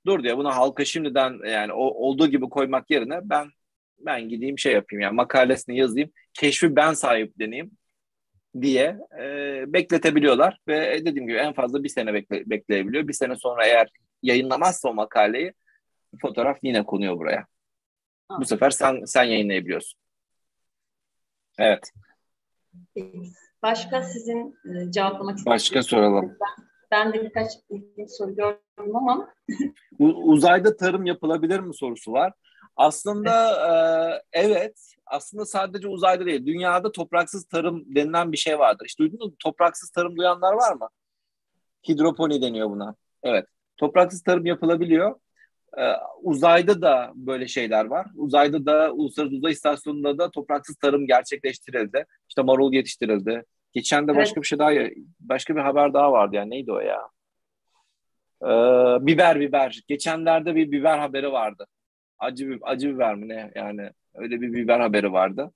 dur diyor, bunu halka şimdiden yani o, olduğu gibi koymak yerine ben ben gideyim şey yapayım yani makalesini yazayım, keşfi ben sahipleneyim diye e, bekletebiliyorlar ve dediğim gibi en fazla bir sene bekle, bekleyebiliyor. Bir sene sonra eğer yayınlamazsa o makaleyi fotoğraf yine konuyor buraya. Ha. Bu sefer sen sen yayınlayabiliyorsun. Evet. Başka sizin e, cevaplamak istediğiniz? Başka soralım. Ben, ben de birkaç ilginç soru gördüm ama. Uzayda tarım yapılabilir mi sorusu var. Aslında evet. E, evet. Aslında sadece uzayda değil. Dünyada topraksız tarım denilen bir şey vardır. Hiç duydunuz mu? Topraksız tarım duyanlar var mı? Hidroponi deniyor buna. Evet. Topraksız tarım yapılabiliyor. Ee, uzayda da böyle şeyler var. Uzayda da Uluslararası Uzay İstasyonu'nda da topraksız tarım gerçekleştirildi. İşte marul yetiştirildi. Geçen de başka evet. bir şey daha, başka bir haber daha vardı. Yani neydi o ya? Ee, biber biber. Geçenlerde bir biber haberi vardı. Acı acı biber mi ne? Yani öyle bir biber haberi vardı.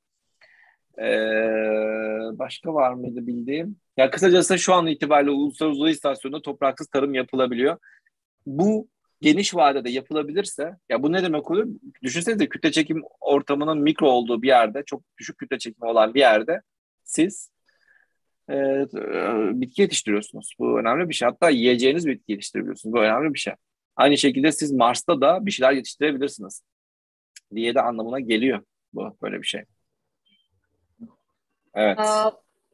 Ee, başka var mıydı bildiğim? Ya kısacası şu an itibariyle Uluslararası Uzay İstasyonu'nda topraksız tarım yapılabiliyor. Bu geniş vadede yapılabilirse, ya bu ne demek oluyor? Düşünsenize kütle çekim ortamının mikro olduğu bir yerde, çok düşük kütle çekimi olan bir yerde siz e, e, bitki yetiştiriyorsunuz. Bu önemli bir şey. Hatta yiyeceğiniz bitki yetiştirebiliyorsunuz. Bu önemli bir şey. Aynı şekilde siz Mars'ta da bir şeyler yetiştirebilirsiniz diye de anlamına geliyor bu böyle bir şey. Evet. Aa,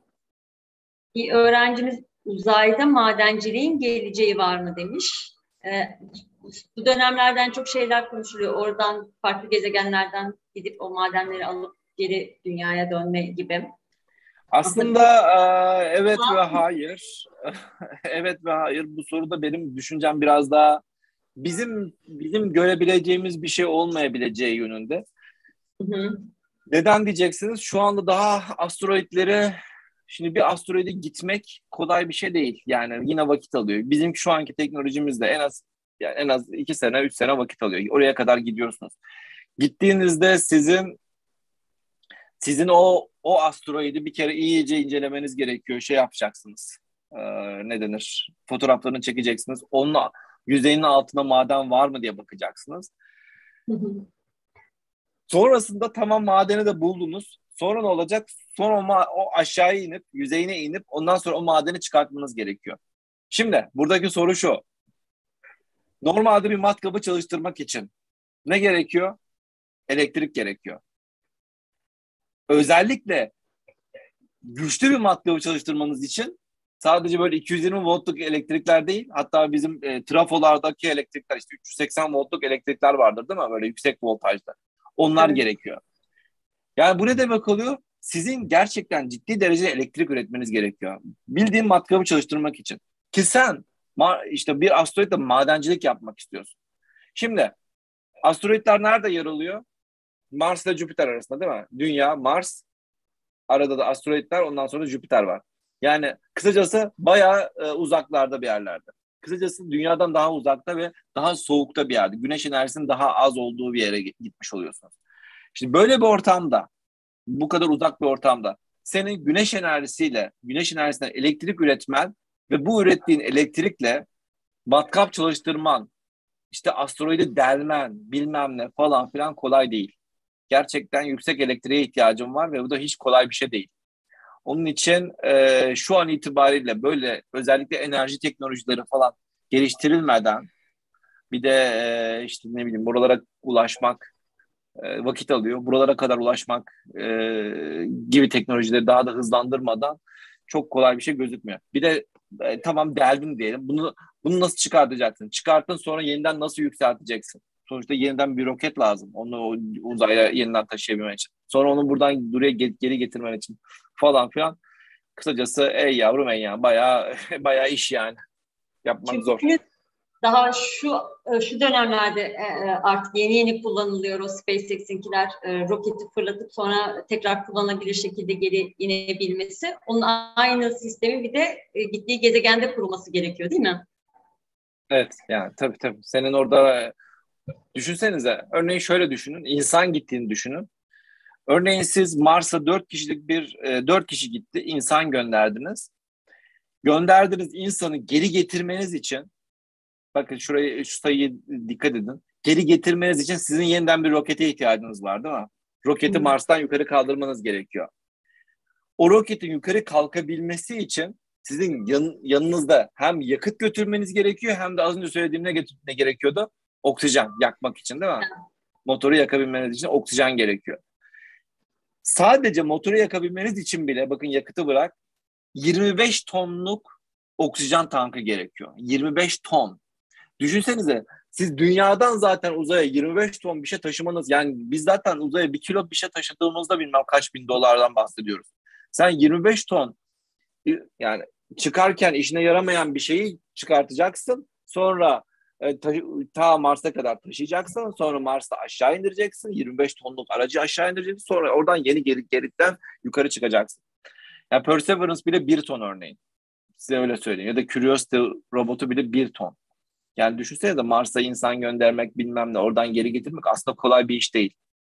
bir öğrencimiz uzayda madenciliğin geleceği var mı demiş. Ee, bu dönemlerden çok şeyler konuşuluyor. Oradan farklı gezegenlerden gidip o madenleri alıp geri dünyaya dönme gibi. Aslında e, evet ve hayır. Evet ve hayır. Bu soruda benim düşüncem biraz daha bizim bizim görebileceğimiz bir şey olmayabileceği yönünde. Hı hı. Neden diyeceksiniz? Şu anda daha asteroidleri, şimdi bir asteroide gitmek kolay bir şey değil. Yani yine vakit alıyor. Bizim şu anki teknolojimizde en az yani en az iki sene, üç sene vakit alıyor. Oraya kadar gidiyorsunuz. Gittiğinizde sizin sizin o o asteroidi bir kere iyice incelemeniz gerekiyor. Şey yapacaksınız. Ee, ne denir? Fotoğraflarını çekeceksiniz. Onun yüzeyinin altında maden var mı diye bakacaksınız. Hı hı. Sonrasında tamam madeni de buldunuz. Sonra ne olacak? Sonra o, ma- o aşağıya inip, yüzeyine inip ondan sonra o madeni çıkartmanız gerekiyor. Şimdi buradaki soru şu. Normalde bir matkabı çalıştırmak için ne gerekiyor? Elektrik gerekiyor. Özellikle güçlü bir matkabı çalıştırmanız için sadece böyle iki yüz yirmi voltluk elektrikler değil, hatta bizim e, trafolardaki elektrikler, işte üç yüz seksen voltluk elektrikler vardır değil mi? Böyle yüksek voltajda. Onlar evet. gerekiyor. Yani bu ne demek oluyor? Sizin gerçekten ciddi derecede elektrik üretmeniz gerekiyor. Bildiğin matkabı çalıştırmak için. Ki sen işte bir asteroidle madencilik yapmak istiyorsun. Şimdi asteroidler nerede yer alıyor? Mars ile Jüpiter arasında değil mi? Dünya, Mars, arada da asteroidler, ondan sonra Jüpiter var. Yani kısacası bayağı e, uzaklarda bir yerlerde. Kısacası dünyadan daha uzakta ve daha soğukta bir yerde. Güneş enerjisinin daha az olduğu bir yere gitmiş oluyorsunuz. Şimdi böyle bir ortamda, bu kadar uzak bir ortamda senin güneş enerjisiyle, güneş enerjisinden elektrik üretmen ve bu ürettiğin elektrikle matkap çalıştırman, işte asteroidi delmen, bilmem ne falan filan kolay değil. Gerçekten yüksek elektriğe ihtiyacım var ve bu da hiç kolay bir şey değil. Onun için e, şu an itibariyle böyle özellikle enerji teknolojileri falan geliştirilmeden bir de e, işte ne bileyim buralara ulaşmak e, vakit alıyor. Buralara kadar ulaşmak e, gibi teknolojileri daha da hızlandırmadan çok kolay bir şey gözükmüyor. Bir de e, tamam deldin diyelim. Bunu bunu nasıl çıkartacaksın? Çıkarttın sonra yeniden nasıl yükselteceksin? Sonuçta yeniden bir roket lazım. Onu uzaya yeniden taşıyabilmen için. Sonra onu buradan buraya geri getirmen için falan filan. Kısacası ey yavrum ey ya bayağı bayağı iş yani. Yapmak Çünkü zor. Daha şu şu dönemlerde artık yeni yeni kullanılıyor o SpaceX'inkiler roketi fırlatıp sonra tekrar kullanılabilir şekilde geri inebilmesi. Onun aynı sistemi bir de gittiği gezegende kurulması gerekiyor değil mi? Evet yani tabii tabii. Senin orada düşünsenize örneğin şöyle düşünün. İnsan gittiğini düşünün. Örneğin siz Mars'a dört kişilik bir dört kişi gitti. İnsan gönderdiniz. Gönderdiğiniz insanı geri getirmeniz için bakın şurayı, şu sayıyı dikkat edin. Geri getirmeniz için sizin yeniden bir rokete ihtiyacınız var değil mi? Roketi Mars'tan yukarı kaldırmanız gerekiyor. O roketin yukarı kalkabilmesi için sizin yan, yanınızda hem yakıt götürmeniz gerekiyor hem de az önce söylediğim ne, ne gerekiyordu? Oksijen yakmak için değil mi? Motoru yakabilmeniz için oksijen gerekiyor. Sadece motoru yakabilmeniz için bile bakın yakıtı bırak yirmi beş tonluk oksijen tankı gerekiyor. yirmi beş ton. Düşünsenize siz dünyadan zaten uzaya yirmi beş ton bir şey taşımanız, yani biz zaten uzaya bir kilo bir şey taşıdığımızda bilmem kaç bin dolardan bahsediyoruz. Sen yirmi beş ton yani çıkarken işine yaramayan bir şeyi çıkartacaksın. Sonra e, ta, ta Mars'a kadar taşıyacaksın. Sonra Mars'ta aşağı indireceksin. yirmi beş tonluk aracı aşağı indireceksin. Sonra oradan yeni geri, geriden yukarı çıkacaksın. Yani Perseverance bile bir ton örneğin. Size öyle söyleyeyim. Ya da Curiosity robotu bile bir ton. Yani düşünsene de Mars'a insan göndermek bilmem ne, oradan geri getirmek aslında kolay bir iş değil.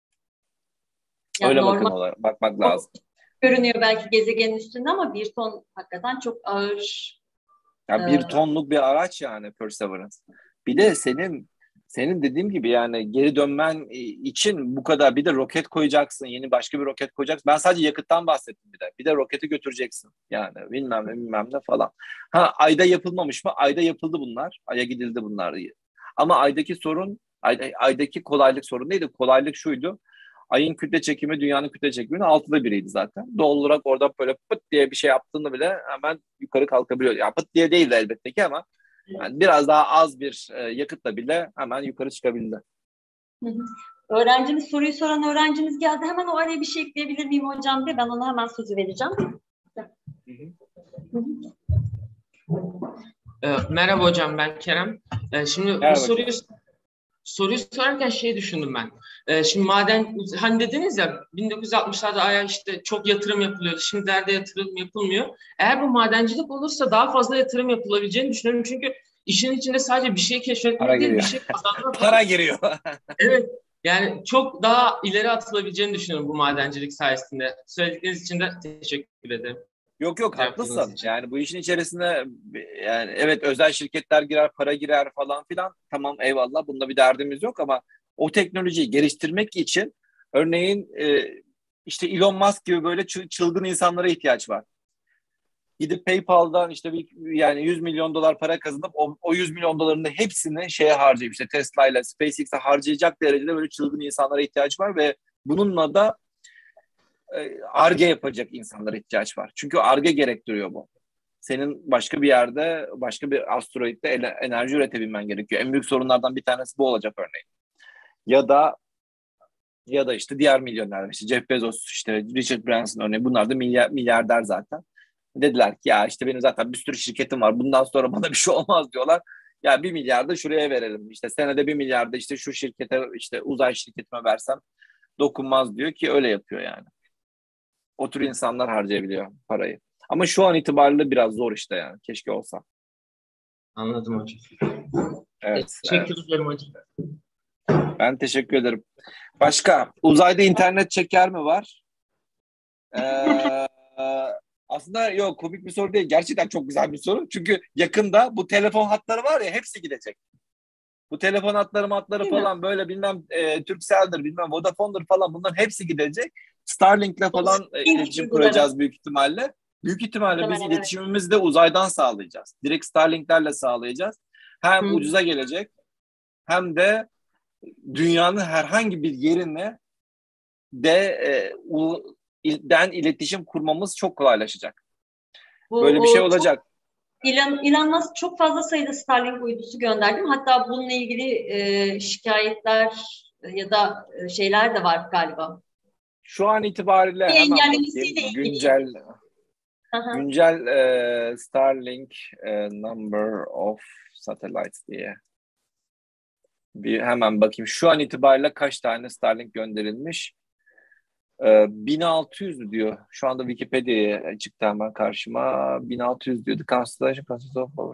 Yani öyle normal, bakın olaya, bakmak lazım. Görünüyor belki gezegenin üstünde ama bir ton hakikaten çok ağır. Ya bir tonluk bir araç yani Perseverance. Bir de senin senin dediğim gibi yani geri dönmen için bu kadar, bir de roket koyacaksın, yeni başka bir roket koyacaksın. Ben sadece yakıttan bahsettim bir de. Bir de roketi götüreceksin. Yani bilmem ne bilmem ne falan. Ha, Ay'da yapılmamış mı? Ay'da yapıldı bunlar. Ay'a gidildi bunlar. Ama Ay'daki sorun, Ay, Ay'daki kolaylık sorun neydi? Kolaylık şuydu. Ayın kütle çekimi dünyanın kütle çekiminin altıda biriydi zaten. Doğal olarak orada böyle pıt diye bir şey yaptığında bile hemen yukarı kalkabiliyor. Ya pıt diye değil elbette ki ama yani biraz daha az bir e, yakıtla bile hemen yukarı çıkabildi. Hı hı. Öğrencimiz, soruyu soran öğrencimiz geldi. Hemen o araya bir şey ekleyebilir miyim hocam diye ben ona hemen sözü vereceğim. Hı hı. Hı hı. E, merhaba hocam, ben Kerem. E, şimdi merhaba bu soruyu soruyu sorarken şey düşündüm ben. E, şimdi maden, hani dediniz ya bin dokuz yüz altmışlarda Ay'a işte çok yatırım yapılıyordu. Şimdilerde yatırım yapılmıyor. Eğer bu madencilik olursa daha fazla yatırım yapılabileceğini düşünüyorum. Çünkü işin içinde sadece bir şey keşfetmek değil, bir şey kazanmak. Para giriyor. Evet. Yani çok daha ileri atılabileceğini düşünüyorum bu madencilik sayesinde. Söyledikleriniz için de teşekkür ederim. Yok yok haklısın. Yani bu işin içerisine yani evet özel şirketler girer, para girer falan filan. Tamam eyvallah, bunda bir derdimiz yok ama o teknolojiyi geliştirmek için örneğin e, işte Elon Musk gibi böyle çılgın insanlara ihtiyaç var. Gidip PayPal'dan işte bir yani yüz milyon dolar para kazanıp o, o yüz milyon dolarını hepsini şeye harcayıp işte Tesla ile SpaceX'e harcayacak derecede böyle çılgın insanlara ihtiyaç var ve bununla da Ar-Ge yapacak insanlara ihtiyaç var. Çünkü Ar-Ge gerektiriyor bu. Senin başka bir yerde, başka bir asteroitte enerji üretebilmen gerekiyor. En büyük sorunlardan bir tanesi bu olacak örneğin. Ya da ya da işte diğer milyonerler, işte Jeff Bezos, işte Richard Branson örneğin, bunlar da milyar, milyarder zaten. Dediler ki ya işte benim zaten bir sürü şirketim var. Bundan sonra bana bir şey olmaz diyorlar. Ya bir milyar da şuraya verelim. İşte senede bir milyar da işte şu şirkete, işte uzay şirketime versem dokunmaz diyor ki öyle yapıyor yani. O tür insanlar harcayabiliyor parayı. Ama şu an itibariyle biraz zor işte yani. Keşke olsa. Anladım hocam. Evet. Teşekkür evet. ederim hocam. Ben teşekkür ederim. Başka? Uzayda internet çeker mi var? Ee, aslında yok, komik bir soru değil. Gerçekten çok güzel bir soru. Çünkü yakında bu telefon hatları var ya, hepsi gidecek. Bu telefon hatları hatları değil falan mi? Böyle bilmem e, Turkcell'dir, bilmem Vodafone'dur falan, bunların hepsi gidecek. Starlink'le falan e, iletişim kuracağız büyük ihtimalle. Büyük ihtimalle biz evet. iletişimimizi de uzaydan sağlayacağız. Direkt Starlink'lerle sağlayacağız. Hem hmm. ucuza gelecek hem de dünyanın herhangi bir yerine de e, u, den iletişim kurmamız çok kolaylaşacak. Bu, Böyle bir şey olacak. Çok... Elon, Elon Musk çok fazla sayıda Starlink uydusu gönderdim. Hatta bununla ilgili e, şikayetler ya da e, şeyler de var galiba. Şu an itibariyle bir hemen bakayım. Güncel güncel e, Starlink e, number of satellites diye. Bir hemen bakayım. Şu an itibariyle kaç tane Starlink gönderilmiş? E, bin altı yüz diyor. Şu anda Wikipedia'ya çıktı hemen karşıma. bin altı yüz diyor. The Constellation Consists of over.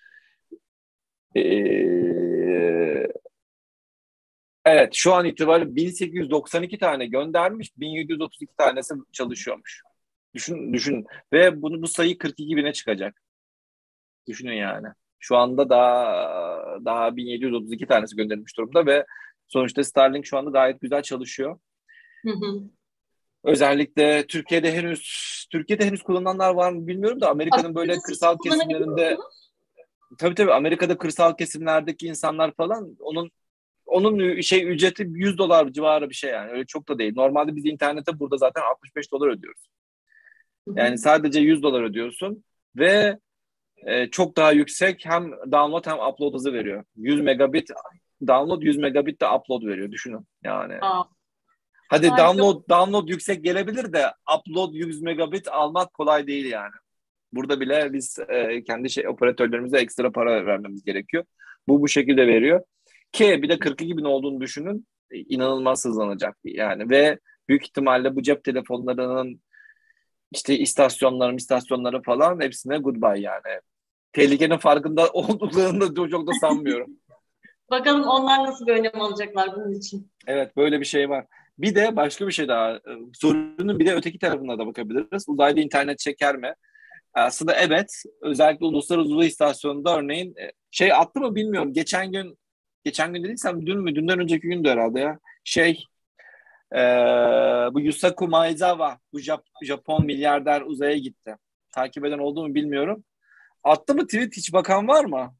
Ee, evet, şu an itibariyle bin sekiz yüz doksan iki tane göndermiş, bin yedi yüz otuz iki tanesi çalışıyormuş. Düşün, düşün. Ve bunu bu sayı kırk iki bine çıkacak. Düşünün yani. Şu anda daha daha bin yedi yüz otuz iki tanesi gönderilmiş durumda ve sonuçta Starlink şu anda gayet güzel çalışıyor. Hı hı. Özellikle Türkiye'de henüz Türkiye'de henüz kullananlar var mı bilmiyorum da Amerika'nın böyle kırsal kesimlerinde, tabii tabii Amerika'da kırsal kesimlerdeki insanlar falan onun onun şey ücreti yüz dolar civarı bir şey yani. Öyle çok da değil. Normalde biz internete burada zaten altmış beş dolar ödüyoruz. Yani sadece yüz dolar ödüyorsun ve e, çok daha yüksek hem download hem upload hızı veriyor. yüz megabit download, yüz megabit de upload veriyor. Düşünün yani. Aa. Hadi Harika. download download yüksek gelebilir de upload yüz megabit almak kolay değil yani. Burada bile biz e, kendi şey operatörlerimize ekstra para vermemiz gerekiyor. Bu bu şekilde veriyor. Ki bir de kırk iki bin olduğunu düşünün. E, inanılmaz hızlanacak yani ve büyük ihtimalle bu cep telefonlarının işte istasyonları, istasyonları falan hepsine goodbye yani. Tehlikenin farkında olduklarını da çok da sanmıyorum. Bakalım onlar nasıl bir önlem alacaklar bunun için. Evet, böyle bir şey var. Bir de başka bir şey daha. Sorunun bir de öteki tarafına da bakabiliriz. Uzayda internet çeker mi? Aslında evet. Özellikle Uluslararası Uzay İstasyonu'nda örneğin şey attı mı bilmiyorum. Geçen gün geçen gün dediysem dün mü? Dünden önceki gündü herhalde ya. Şey ee, bu Yusaku Maezawa, bu Jap- Japon milyarder uzaya gitti. Takip eden oldu mu bilmiyorum. Attı mı tweet, hiç bakan var mı?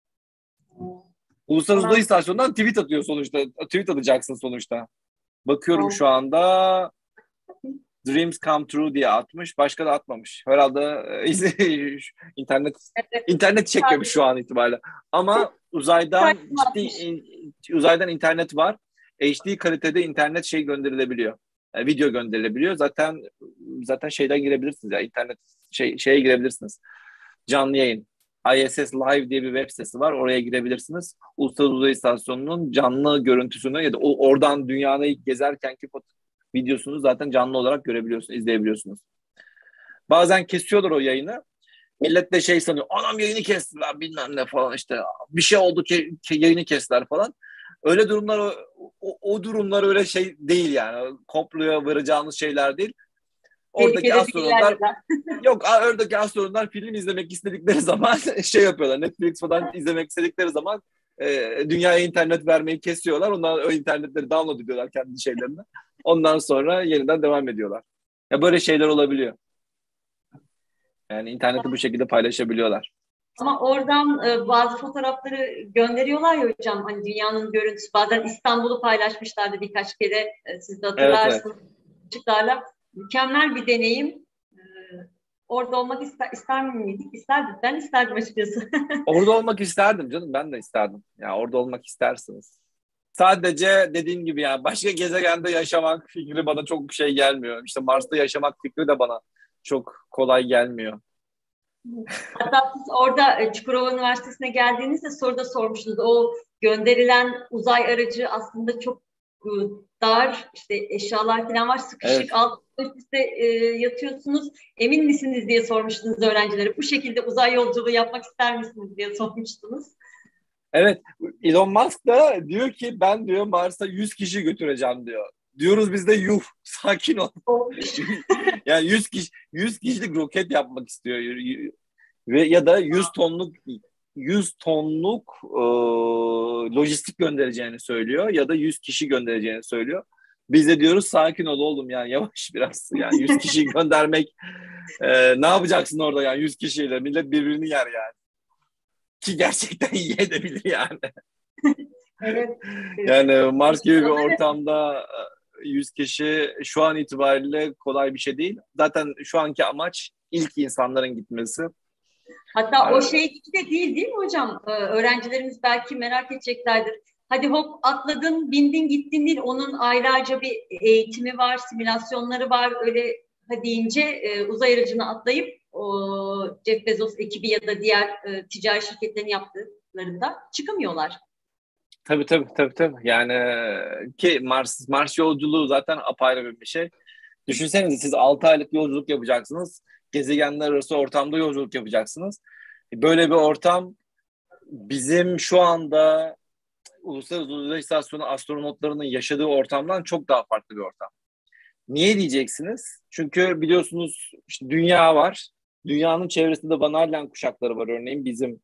Uluslararası Uzay İstasyonu'ndan tweet atıyor sonuçta. Tweet atacaksın sonuçta. Bakıyorum Tamam. şu anda Dreams Come True diye atmış. Başka da atmamış. Herhalde e, internet Evet. internet çekmemiş şu an itibariyle. Ama uzaydan ciddi uzaydan internet var. H D kalitede internet şey gönderilebiliyor. Yani video gönderilebiliyor. Zaten zaten şeyden girebilirsiniz ya. İnternet şey şeye girebilirsiniz. Canlı yayın. I S S Live diye bir web sitesi var. Oraya girebilirsiniz. Uluslararası Uzay İstasyonu'nun canlı görüntüsünü ya da o, oradan dünyayı gezerkenki foto- videosunu zaten canlı olarak görebiliyorsunuz, izleyebiliyorsunuz. Bazen kesiyorlar o yayını. Millet de şey sanıyor. Anam yayını kestiler bilmem ne falan işte. Bir şey oldu ki, ki yayını kestiler falan. Öyle durumlar o, o, o durumlar öyle şey değil yani. Komploya varacağınız şeyler değil. Oradaki astronotlar yok oradaki astronotlar film izlemek istedikleri zaman şey yapıyorlar. Netflix falan izlemek istedikleri zaman e, dünyaya internet vermeyi kesiyorlar. Ondan o internetleri download ediyorlar kendi şeylerine. Ondan sonra yeniden devam ediyorlar. Ya böyle şeyler olabiliyor. Yani interneti bu şekilde paylaşabiliyorlar. Ama oradan e, bazı fotoğrafları gönderiyorlar ya hocam. Hani dünyanın görüntüsü. Bazen İstanbul'u paylaşmışlardı birkaç kere. E, siz de hatırlarsınız. Evet, evet. Mükemmel bir deneyim. E, orada olmak ister, ister miydik? İsterdim. Ben isterdim açıkçası. Orada olmak isterdim canım. Ben de isterdim. Ya orada olmak istersiniz. Sadece dediğim gibi yani başka gezegende yaşamak fikri bana çok şey gelmiyor. İşte Mars'ta yaşamak fikri de bana çok kolay gelmiyor. Hatta siz orada Çukurova Üniversitesi'ne geldiğinizde soruda sormuştunuz. O gönderilen uzay aracı aslında çok dar, işte eşyalar falan var, sıkışık, evet. Alt üstte e, yatıyorsunuz. Emin misiniz diye sormuştunuz öğrencilere. Bu şekilde uzay yolculuğu yapmak ister misiniz diye sormuştunuz. Evet, Elon Musk da diyor ki ben diyor Mars'a yüz kişi götüreceğim diyor. Diyoruz biz de yuh, sakin ol. Yani yüz kişi yüz kişilik roket yapmak istiyor ve ya da yüz tonluk yüz tonluk e, lojistik göndereceğini söylüyor ya da yüz kişi göndereceğini söylüyor. Biz de diyoruz sakin ol oğlum yani yavaş biraz yani yüz kişi göndermek e, ne yapacaksın orada yani yüz kişiyle millet birbirini yer yani. Ki gerçekten yiyebilir yani. Evet. Yani Mars gibi bir ortamda yüz kişi şu an itibariyle kolay bir şey değil. Zaten şu anki amaç ilk insanların gitmesi. Hatta ee, o şey gibi de değil değil mi hocam? Ee, öğrencilerimiz belki merak edeceklerdir. Hadi hop atladın, bindin, gittin değil. Onun aylarca bir eğitimi var, simülasyonları var. Öyle hadi deyince e, uzay aracına atlayıp o Jeff Bezos ekibi ya da diğer e, ticari şirketlerin yaptıklarında çıkamıyorlar. Tabii tabii tabii tabii. Yani ki Mars Mars yolculuğu zaten apayrı bir şey. Düşünsenize siz altı aylık yolculuk yapacaksınız. Gezegenler arası ortamda yolculuk yapacaksınız. Böyle bir ortam bizim şu anda Uluslararası Uzay İstasyonu astronotlarının yaşadığı ortamdan çok daha farklı bir ortam. Niye diyeceksiniz? Çünkü biliyorsunuz işte dünya var. Dünyanın çevresinde Van Allen kuşakları var örneğin bizim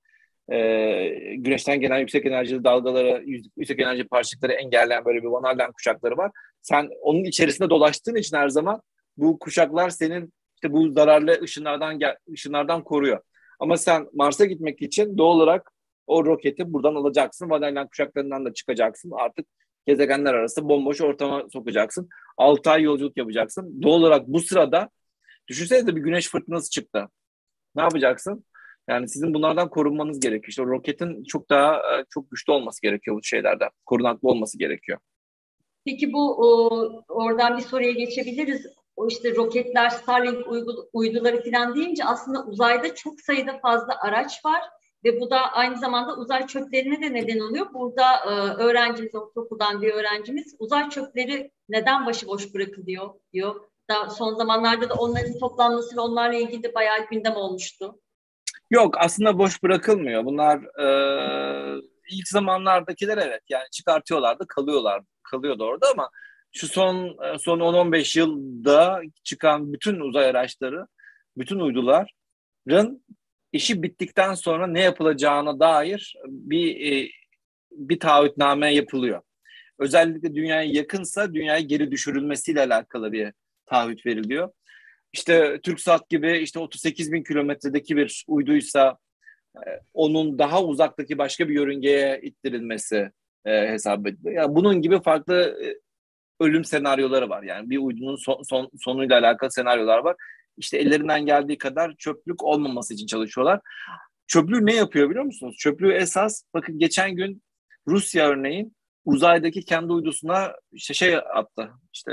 e, güneşten gelen yüksek enerjili dalgaları, yüksek enerji parçacıkları engelleyen böyle bir Van Allen kuşakları var. Sen onun içerisinde dolaştığın için her zaman bu kuşaklar senin işte bu zararlı ışınlardan ışınlardan koruyor. Ama sen Mars'a gitmek için doğal olarak o roketi buradan alacaksın. Van Allen kuşaklarından da çıkacaksın. Artık gezegenler arası bomboş ortama sokacaksın. altı ay yolculuk yapacaksın. Doğal olarak bu sırada düşünsenize bir güneş fırtınası çıktı. Ne yapacaksın? Yani sizin bunlardan korunmanız gerekiyor. İşte o roketin çok daha çok güçlü olması gerekiyor bu şeylerden. Korunaklı olması gerekiyor. Peki bu o, oradan bir soruya geçebiliriz. O işte roketler, Starlink uygu, uyduları falan deyince aslında uzayda çok sayıda fazla araç var ve bu da aynı zamanda uzay çöplerine de neden oluyor. Burada e, öğrencimiz, ortaokuldan bir öğrencimiz uzay çöpleri neden başıboş bırakılıyor diyor. Daha son zamanlarda da onların toplanması ve onlarla ilgili de bayağı gündem olmuştu. Yok, aslında boş bırakılmıyor. Bunlar e, ilk zamanlardakiler evet yani çıkartıyorlardı, kalıyorlardı, kalıyordu orada ama şu son son on on beş yılda çıkan bütün uzay araçları, bütün uyduların işi bittikten sonra ne yapılacağına dair bir e, bir taahhütname yapılıyor. Özellikle dünyaya yakınsa dünyaya geri düşürülmesiyle alakalı bir taahhüt veriliyor. İşte TürkSat gibi işte otuz sekiz bin kilometredeki bir uyduysa e, onun daha uzaktaki başka bir yörüngeye ittirilmesi e, hesap ediliyor. Yani bunun gibi farklı e, ölüm senaryoları var. Yani bir uydunun son, son, sonuyla alakalı senaryolar var. İşte ellerinden geldiği kadar çöplük olmaması için çalışıyorlar. Çöplüğü ne yapıyor biliyor musunuz? Çöplüğü esas, bakın geçen gün Rusya örneğin uzaydaki kendi uydusuna işte şey attı, işte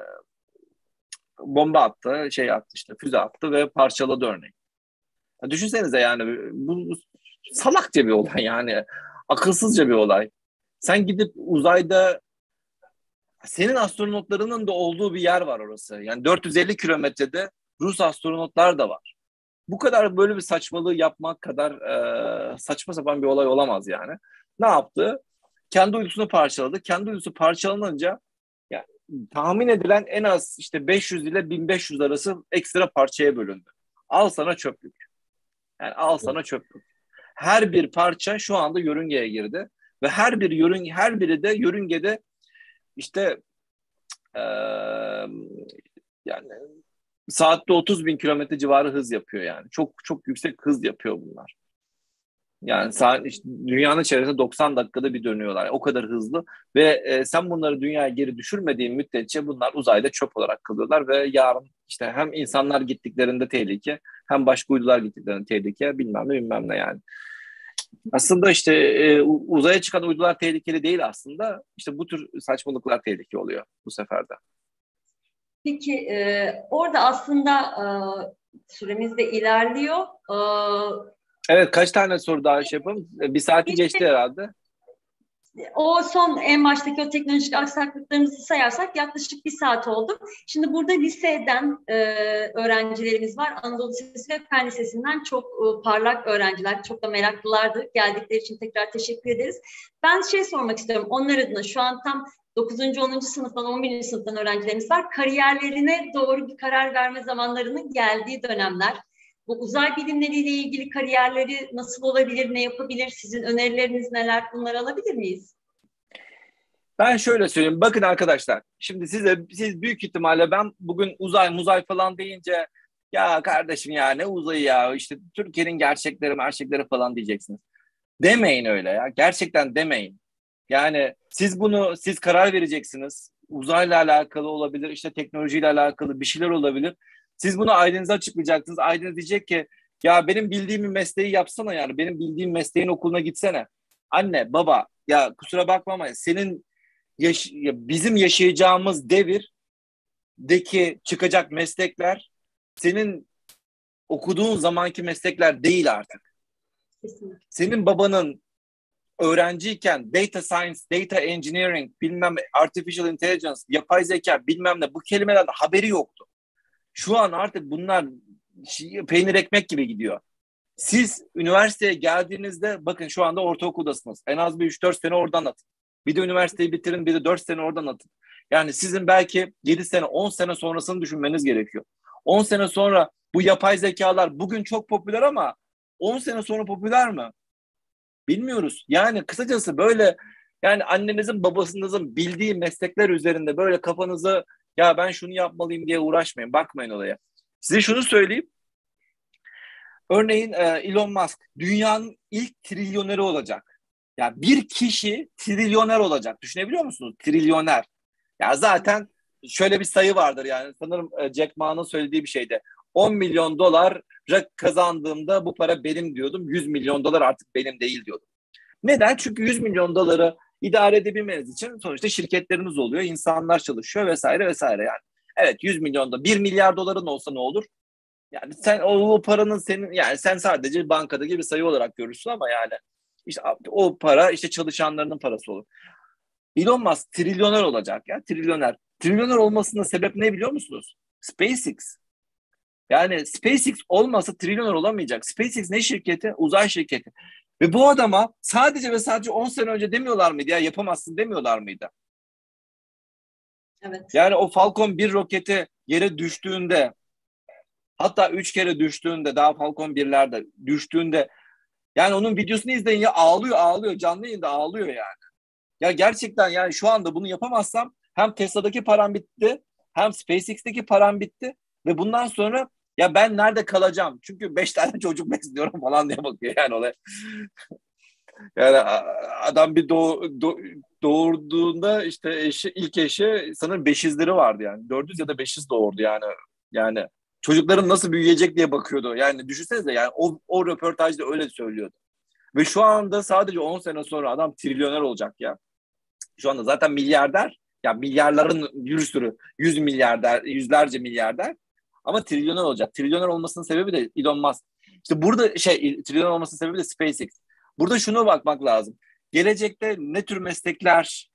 bomba attı, şey attı, işte füze attı ve parçaladı örneğin. Ya düşünsenize yani bu, bu salakça bir olay yani. Akılsızca bir olay. Sen gidip uzayda senin astronotlarının da olduğu bir yer var orası. Yani dört yüz elli kilometrede Rus astronotlar da var. Bu kadar böyle bir saçmalığı yapmak kadar e, saçma sapan bir olay olamaz yani. Ne yaptı? Kendi uydusunu parçaladı. Kendi uydusu parçalanınca yani, tahmin edilen en az işte beş yüz ile bin beş yüz arası ekstra parçaya bölündü. Al sana çöplük. Yani al sana çöplük. Her bir parça şu anda yörüngeye girdi ve her bir yörünge, her biri de yörüngede işte e, yani saatte otuz bin kilometre civarı hız yapıyor yani. Çok çok yüksek hız yapıyor bunlar. Yani saat, işte dünyanın çevresinde doksan dakikada bir dönüyorlar. O kadar hızlı ve e, sen bunları dünyaya geri düşürmediğin müddetçe bunlar uzayda çöp olarak kalıyorlar ve yarın işte hem insanlar gittiklerinde tehlike hem başka uydular gittiklerinde tehlike bilmem ne bilmem ne yani. Aslında işte e, uzaya çıkan uydular tehlikeli değil aslında. İşte bu tür saçmalıklar tehlikeli oluyor bu sefer de. Peki e, orada aslında e, süremiz de ilerliyor. E, Evet, kaç tane soru daha şey yapalım? Bir saati işte, geçti herhalde. O son en baştaki o teknolojik aksaklıklarımızı sayarsak yaklaşık bir saat oldu. Şimdi burada liseden e, öğrencilerimiz var. Anadolu Lisesi ve Fen Lisesi'nden çok e, parlak öğrenciler, çok da meraklılardı. Geldikleri için tekrar teşekkür ederiz. Ben şey sormak istiyorum onlar adına. Şu an tam dokuzuncu onuncu sınıftan on birinci sınıftan öğrencilerimiz var. Kariyerlerine doğru bir karar verme zamanlarının geldiği dönemler. Bu uzay bilimleriyle ilgili kariyerleri nasıl olabilir, ne yapabilir, sizin önerileriniz neler, bunları alabilir miyiz? Ben şöyle söyleyeyim, bakın arkadaşlar, şimdi size, siz büyük ihtimalle ben bugün uzay muzay falan deyince ya kardeşim ya ne uzayı ya işte Türkiye'nin gerçekleri gerçekleri falan diyeceksiniz. Demeyin öyle ya, gerçekten demeyin. Yani siz bunu, siz karar vereceksiniz. Uzayla alakalı olabilir, işte teknolojiyle alakalı bir şeyler olabilir. Siz bunu ailenize açıklayacaksınız. Aileniz diyecek ki ya benim bildiğim bir mesleği yapsana yani. Benim bildiğim mesleğin okuluna gitsene. Anne, baba ya kusura bakma ama senin yaş- ya bizim yaşayacağımız devirdeki çıkacak meslekler senin okuduğun zamanki meslekler değil artık. Kesinlikle. Senin babanın öğrenciyken data science, data engineering, bilmem artificial intelligence, yapay zeka bilmem ne bu kelimelerden haberi yoktu. Şu an artık bunlar peynir ekmek gibi gidiyor. Siz üniversiteye geldiğinizde bakın şu anda ortaokuldasınız. En az bir üç dört sene oradan atın. Bir de üniversiteyi bitirin, bir de dört sene oradan atın. Yani sizin belki yedi sene, on sene sonrasını düşünmeniz gerekiyor. on sene sonra bu yapay zekalar bugün çok popüler ama on sene sonra popüler mi? Bilmiyoruz. Yani kısacası böyle, yani annenizin babasınızın bildiği meslekler üzerinde böyle kafanızı ya ben şunu yapmalıyım diye uğraşmayın. Bakmayın olaya. Size şunu söyleyeyim. Örneğin e, Elon Musk dünyanın ilk trilyoneri olacak. Yani bir kişi trilyoner olacak. Düşünebiliyor musunuz? Trilyoner. Ya zaten şöyle bir sayı vardır yani. Sanırım e, Jack Ma'nın söylediği bir şeyde. on milyon dolar kazandığımda bu para benim diyordum. yüz milyon dolar artık benim değil diyordum. Neden? Çünkü yüz milyon doları idare edebilmeniz için sonuçta şirketleriniz oluyor, insanlar çalışıyor vesaire vesaire yani. Evet, yüz milyonda bir milyar doların olsa ne olur? Yani sen o, o paranın senin, yani sen sadece bankadaki bir sayı olarak görürsün ama yani işte o para işte çalışanlarının parası olur. Elon Musk trilyoner olacak ya, trilyoner. Trilyoner olmasının sebep ne biliyor musunuz? SpaceX. Yani SpaceX olmasa trilyoner olamayacak. SpaceX ne şirketi? Uzay şirketi. Ve bu adama sadece ve sadece on sene önce demiyorlar mıydı ya, yapamazsın demiyorlar mıydı? Evet. Yani o Falcon bir roketi yere düştüğünde, hatta üç kere düştüğünde, daha Falcon birlerde düştüğünde, yani onun videosunu izleyin ya, ağlıyor ağlıyor, canlı yayında ağlıyor yani. Ya gerçekten yani şu anda bunu yapamazsam hem Tesla'daki param bitti, hem SpaceX'teki param bitti ve bundan sonra ya ben nerede kalacağım? Çünkü beş tane çocuk besliyorum falan diye bakıyor yani olaya. Yani adam bir doğ, doğ, doğurduğunda işte eşi, ilk eşi sanırım beşizleri vardı yani. Dördüz ya da beşiz doğurdu yani. Yani çocukların nasıl büyüyecek diye bakıyordu. Yani düşünsenize yani o, o röportajda öyle söylüyordu. Ve şu anda sadece on sene sonra adam trilyoner olacak ya. Şu anda zaten milyarder. Ya milyarların bir sürü, yüz milyarder, yüzlerce milyarder. Ama trilyoner olacak. Trilyoner olmasının sebebi de Elon Musk. İşte burada şey, trilyoner olmasının sebebi de SpaceX. Burada şuna bakmak lazım. Gelecekte ne tür meslekler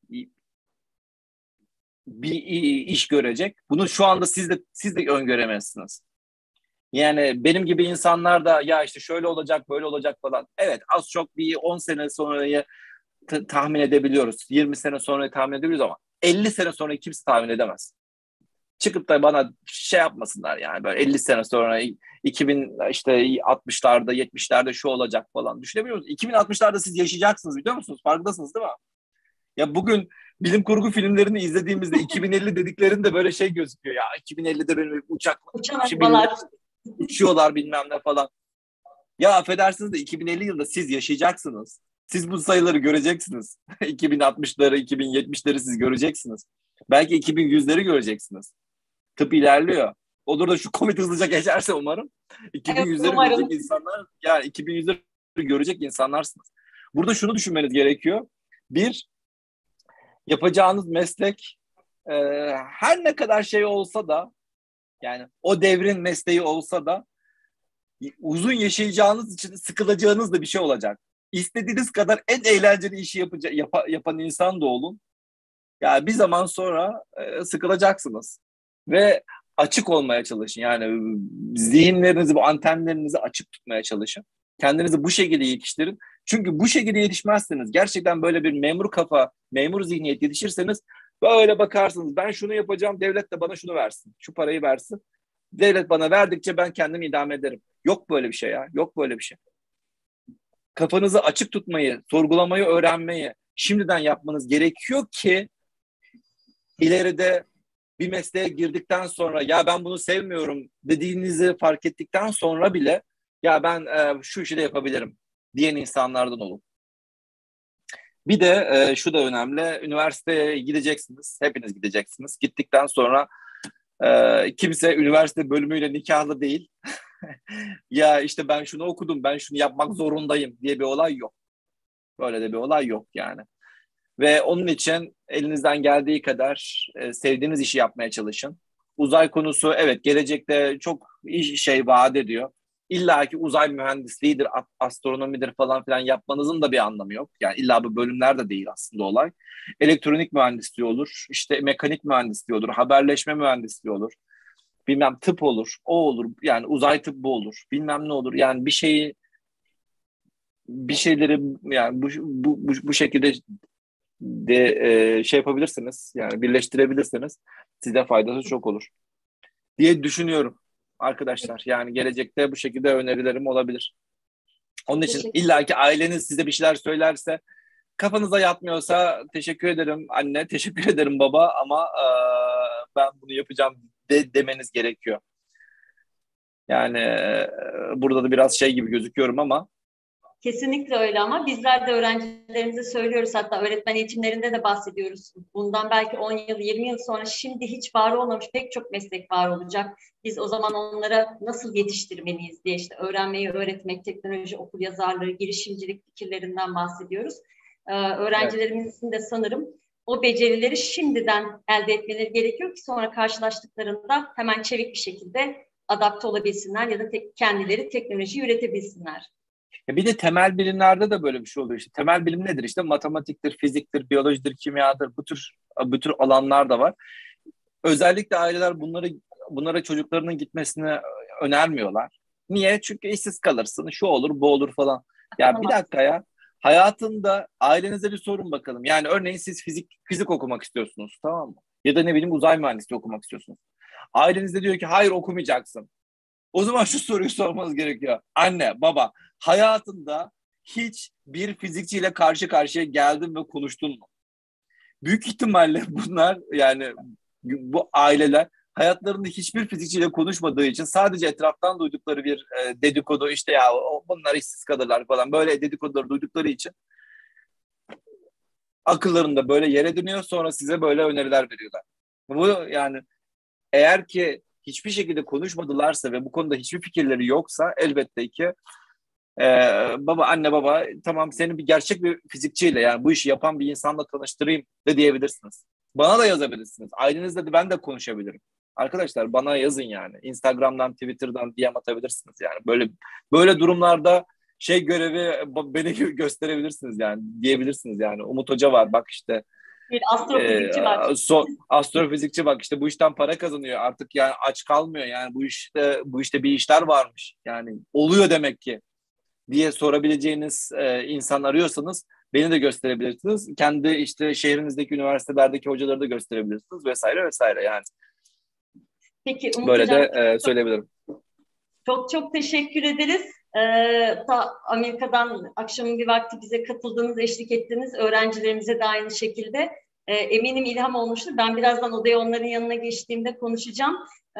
bir iş görecek? Bunu şu anda siz de siz de öngöremezsiniz. Yani benim gibi insanlar da ya işte şöyle olacak, böyle olacak falan. Evet, az çok bir on sene sonrayı t- tahmin edebiliyoruz. yirmi sene sonra tahmin edebiliyoruz ama elli sene sonra kimse tahmin edemez. Çıkıp da bana şey yapmasınlar yani, böyle elli sene sonra iki bin işte altmışlarda yetmişlerde şu olacak falan. Düşünebiliyor musunuz? iki bin altmışlarda siz yaşayacaksınız, biliyor musunuz? Farkındasınız değil mi? Ya bugün bilim kurgu filmlerini izlediğimizde iki bin elli dediklerinde böyle şey gözüküyor ya, iki bin ellide benim uçak Uçan arabalar uçuyorlar bilmem ne falan. Ya affedersiniz de iki bin elli yılında siz yaşayacaksınız. Siz bu sayıları göreceksiniz. iki bin altmışları, iki bin yetmişleri siz göreceksiniz. Belki iki bin yüzleri göreceksiniz. Tıp ilerliyor. Olur da şu Covid hızlıca geçerse umarım. iki bin yüzleri evet, görecek insanlar, yani iki bin yüzleri görecek insanlarsınız. Burada şunu düşünmeniz gerekiyor. Bir, yapacağınız meslek e, her ne kadar şey olsa da, yani o devrin mesleği olsa da uzun yaşayacağınız için sıkılacağınız da bir şey olacak. İstediğiniz kadar en eğlenceli işi yapacak, yap, yapan insan da olun. Yani bir zaman sonra e, sıkılacaksınız. Ve açık olmaya çalışın. Yani zihinlerinizi, bu antenlerinizi açık tutmaya çalışın. Kendinizi bu şekilde yetiştirin. Çünkü bu şekilde yetişmezseniz, gerçekten böyle bir memur kafa, memur zihniyet yetişirseniz böyle bakarsınız. Ben şunu yapacağım, devlet de bana şunu versin. Şu parayı versin. Devlet bana verdikçe ben kendimi idame ederim. Yok böyle bir şey ya. Yok böyle bir şey. Kafanızı açık tutmayı, sorgulamayı öğrenmeyi şimdiden yapmanız gerekiyor ki ileride bir mesleğe girdikten sonra ya ben bunu sevmiyorum dediğinizi fark ettikten sonra bile ya ben e, şu işi de yapabilirim diyen insanlardan olun. Bir de e, şu da önemli. Üniversiteye gideceksiniz. Hepiniz gideceksiniz. Gittikten sonra e, kimse üniversite bölümüyle nikahlı değil. Ya işte ben şunu okudum, ben şunu yapmak zorundayım diye bir olay yok. Böyle de bir olay yok yani. Ve onun için elinizden geldiği kadar e, sevdiğiniz işi yapmaya çalışın. Uzay konusu evet gelecekte çok iş şey vaat ediyor. İlla ki uzay mühendisliğidir, astronomidir falan filan yapmanızın da bir anlamı yok. Yani illa bu bölümler de değil aslında olay. Elektronik mühendisliği olur, işte mekanik mühendisliği olur, haberleşme mühendisliği olur. Bilmem tıp olur, o olur. Yani uzay tıbbı olur, bilmem ne olur. Yani bir şeyi bir şeyleri yani bu bu bu, bu şekilde de e, şey yapabilirsiniz, yani birleştirebilirsiniz, size faydası çok olur diye düşünüyorum arkadaşlar. Yani gelecekte bu şekilde önerilerim olabilir. Onun için Teşekkür illaki aileniz size bir şeyler söylerse, kafanıza yatmıyorsa teşekkür ederim anne, teşekkür ederim baba ama e, ben bunu yapacağım de, demeniz gerekiyor. Yani e, burada da biraz şey gibi gözüküyorum ama. Kesinlikle öyle ama bizler de öğrencilerimize söylüyoruz, hatta öğretmen eğitimlerinde de bahsediyoruz. Bundan belki on yıl, yirmi yıl sonra şimdi hiç var olmamış pek çok meslek var olacak. Biz o zaman onlara nasıl yetiştirmeliyiz diye işte öğrenmeyi öğretmek, teknoloji, okur yazarlığı, girişimcilik fikirlerinden bahsediyoruz. Ee, öğrencilerimizin de sanırım o becerileri şimdiden elde etmeleri gerekiyor ki sonra karşılaştıklarında hemen çevik bir şekilde adapte olabilsinler ya da tek, kendileri teknoloji üretebilsinler. Bir de temel bilimlerde de böyle bir şey oluyor. İşte temel bilim nedir? İşte matematiktir, fiziktir, biyolojidir, kimyadır. Bu tür bu tür alanlar da var. Özellikle aileler bunları bunlara çocuklarının gitmesini önermiyorlar. Niye? Çünkü işsiz kalırsın, şu olur, bu olur falan. Ya bir dakika ya. Hayatında ailenize bir sorun bakalım. Yani örneğin siz fizik fizik okumak istiyorsunuz, tamam mı? Ya da ne bileyim uzay mühendisliği okumak istiyorsunuz. Aileniz de diyor ki hayır okumayacaksın. O zaman şu soruyu sormanız gerekiyor. Anne, baba, hayatında hiç bir fizikçiyle karşı karşıya geldin ve konuştun mu? Büyük ihtimalle bunlar, yani bu aileler hayatlarında hiçbir fizikçiyle konuşmadığı için sadece etraftan duydukları bir e, dedikodu, işte ya bunlar işsiz kalırlar falan, böyle dedikoduları duydukları için akıllarında böyle yere dönüyor, sonra size böyle öneriler veriyorlar. Bu yani eğer ki hiçbir şekilde konuşmadılarsa ve bu konuda hiçbir fikirleri yoksa elbette ki e, baba anne baba tamam seni bir gerçek bir fizikçiyle, yani bu işi yapan bir insanla tanıştırayım da diyebilirsiniz. Bana da yazabilirsiniz. Ailenizle de ben de konuşabilirim. Arkadaşlar bana yazın yani. Instagram'dan, Twitter'dan D M atabilirsiniz yani. Böyle böyle durumlarda şey görevi beni gösterebilirsiniz yani, diyebilirsiniz yani. Umut Hoca var bak işte. Bir astrofizikçi var. Ee, so, astrofizikçi bak işte bu işten para kazanıyor artık, yani aç kalmıyor yani, bu işte bu işte bir işler varmış yani, oluyor demek ki diye sorabileceğiniz e, insan arıyorsanız beni de gösterebilirsiniz. Kendi işte şehrinizdeki üniversitelerdeki hocaları da gösterebilirsiniz vesaire vesaire yani. Peki Umut Böyle Hocam, de e, söyleyebilirim. çok çok teşekkür ederiz. Ee, ta Amerika'dan akşamın bir vakti bize katıldığınız, eşlik ettiğiniz öğrencilerimize de aynı şekilde e, eminim ilham olmuştur. Ben birazdan odaya onların yanına geçtiğimde konuşacağım. Ee,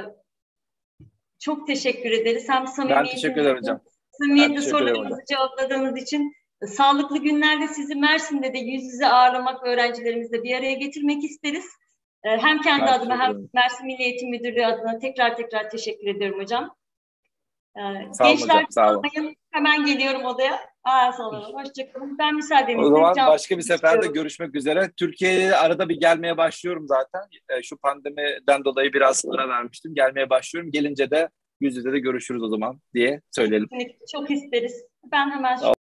çok teşekkür ederiz. Hem Ben teşekkür ederim hocam. samimiyetle sorularımızı cevapladığınız için. Sağlıklı günlerde sizi Mersin'de de yüz yüze ağırlamak, öğrencilerimizle bir araya getirmek isteriz. Hem kendi ben adıma hem Mersin Milli Eğitim Müdürlüğü adına tekrar tekrar teşekkür ediyorum hocam. Sağ olun Gençler, hocam, sağ olun. Hemen geliyorum odaya. Aa, sağ olun. Hoşçakalın. Ben müsaadenizle. O zaman başka bir seferde görüşmek üzere. Türkiye'ye arada bir gelmeye başlıyorum zaten. Şu pandemiden dolayı biraz ara vermiştim. Gelmeye başlıyorum. Gelince de yüz yüze de görüşürüz o zaman diye söyleyelim. Çok isteriz. Ben hemen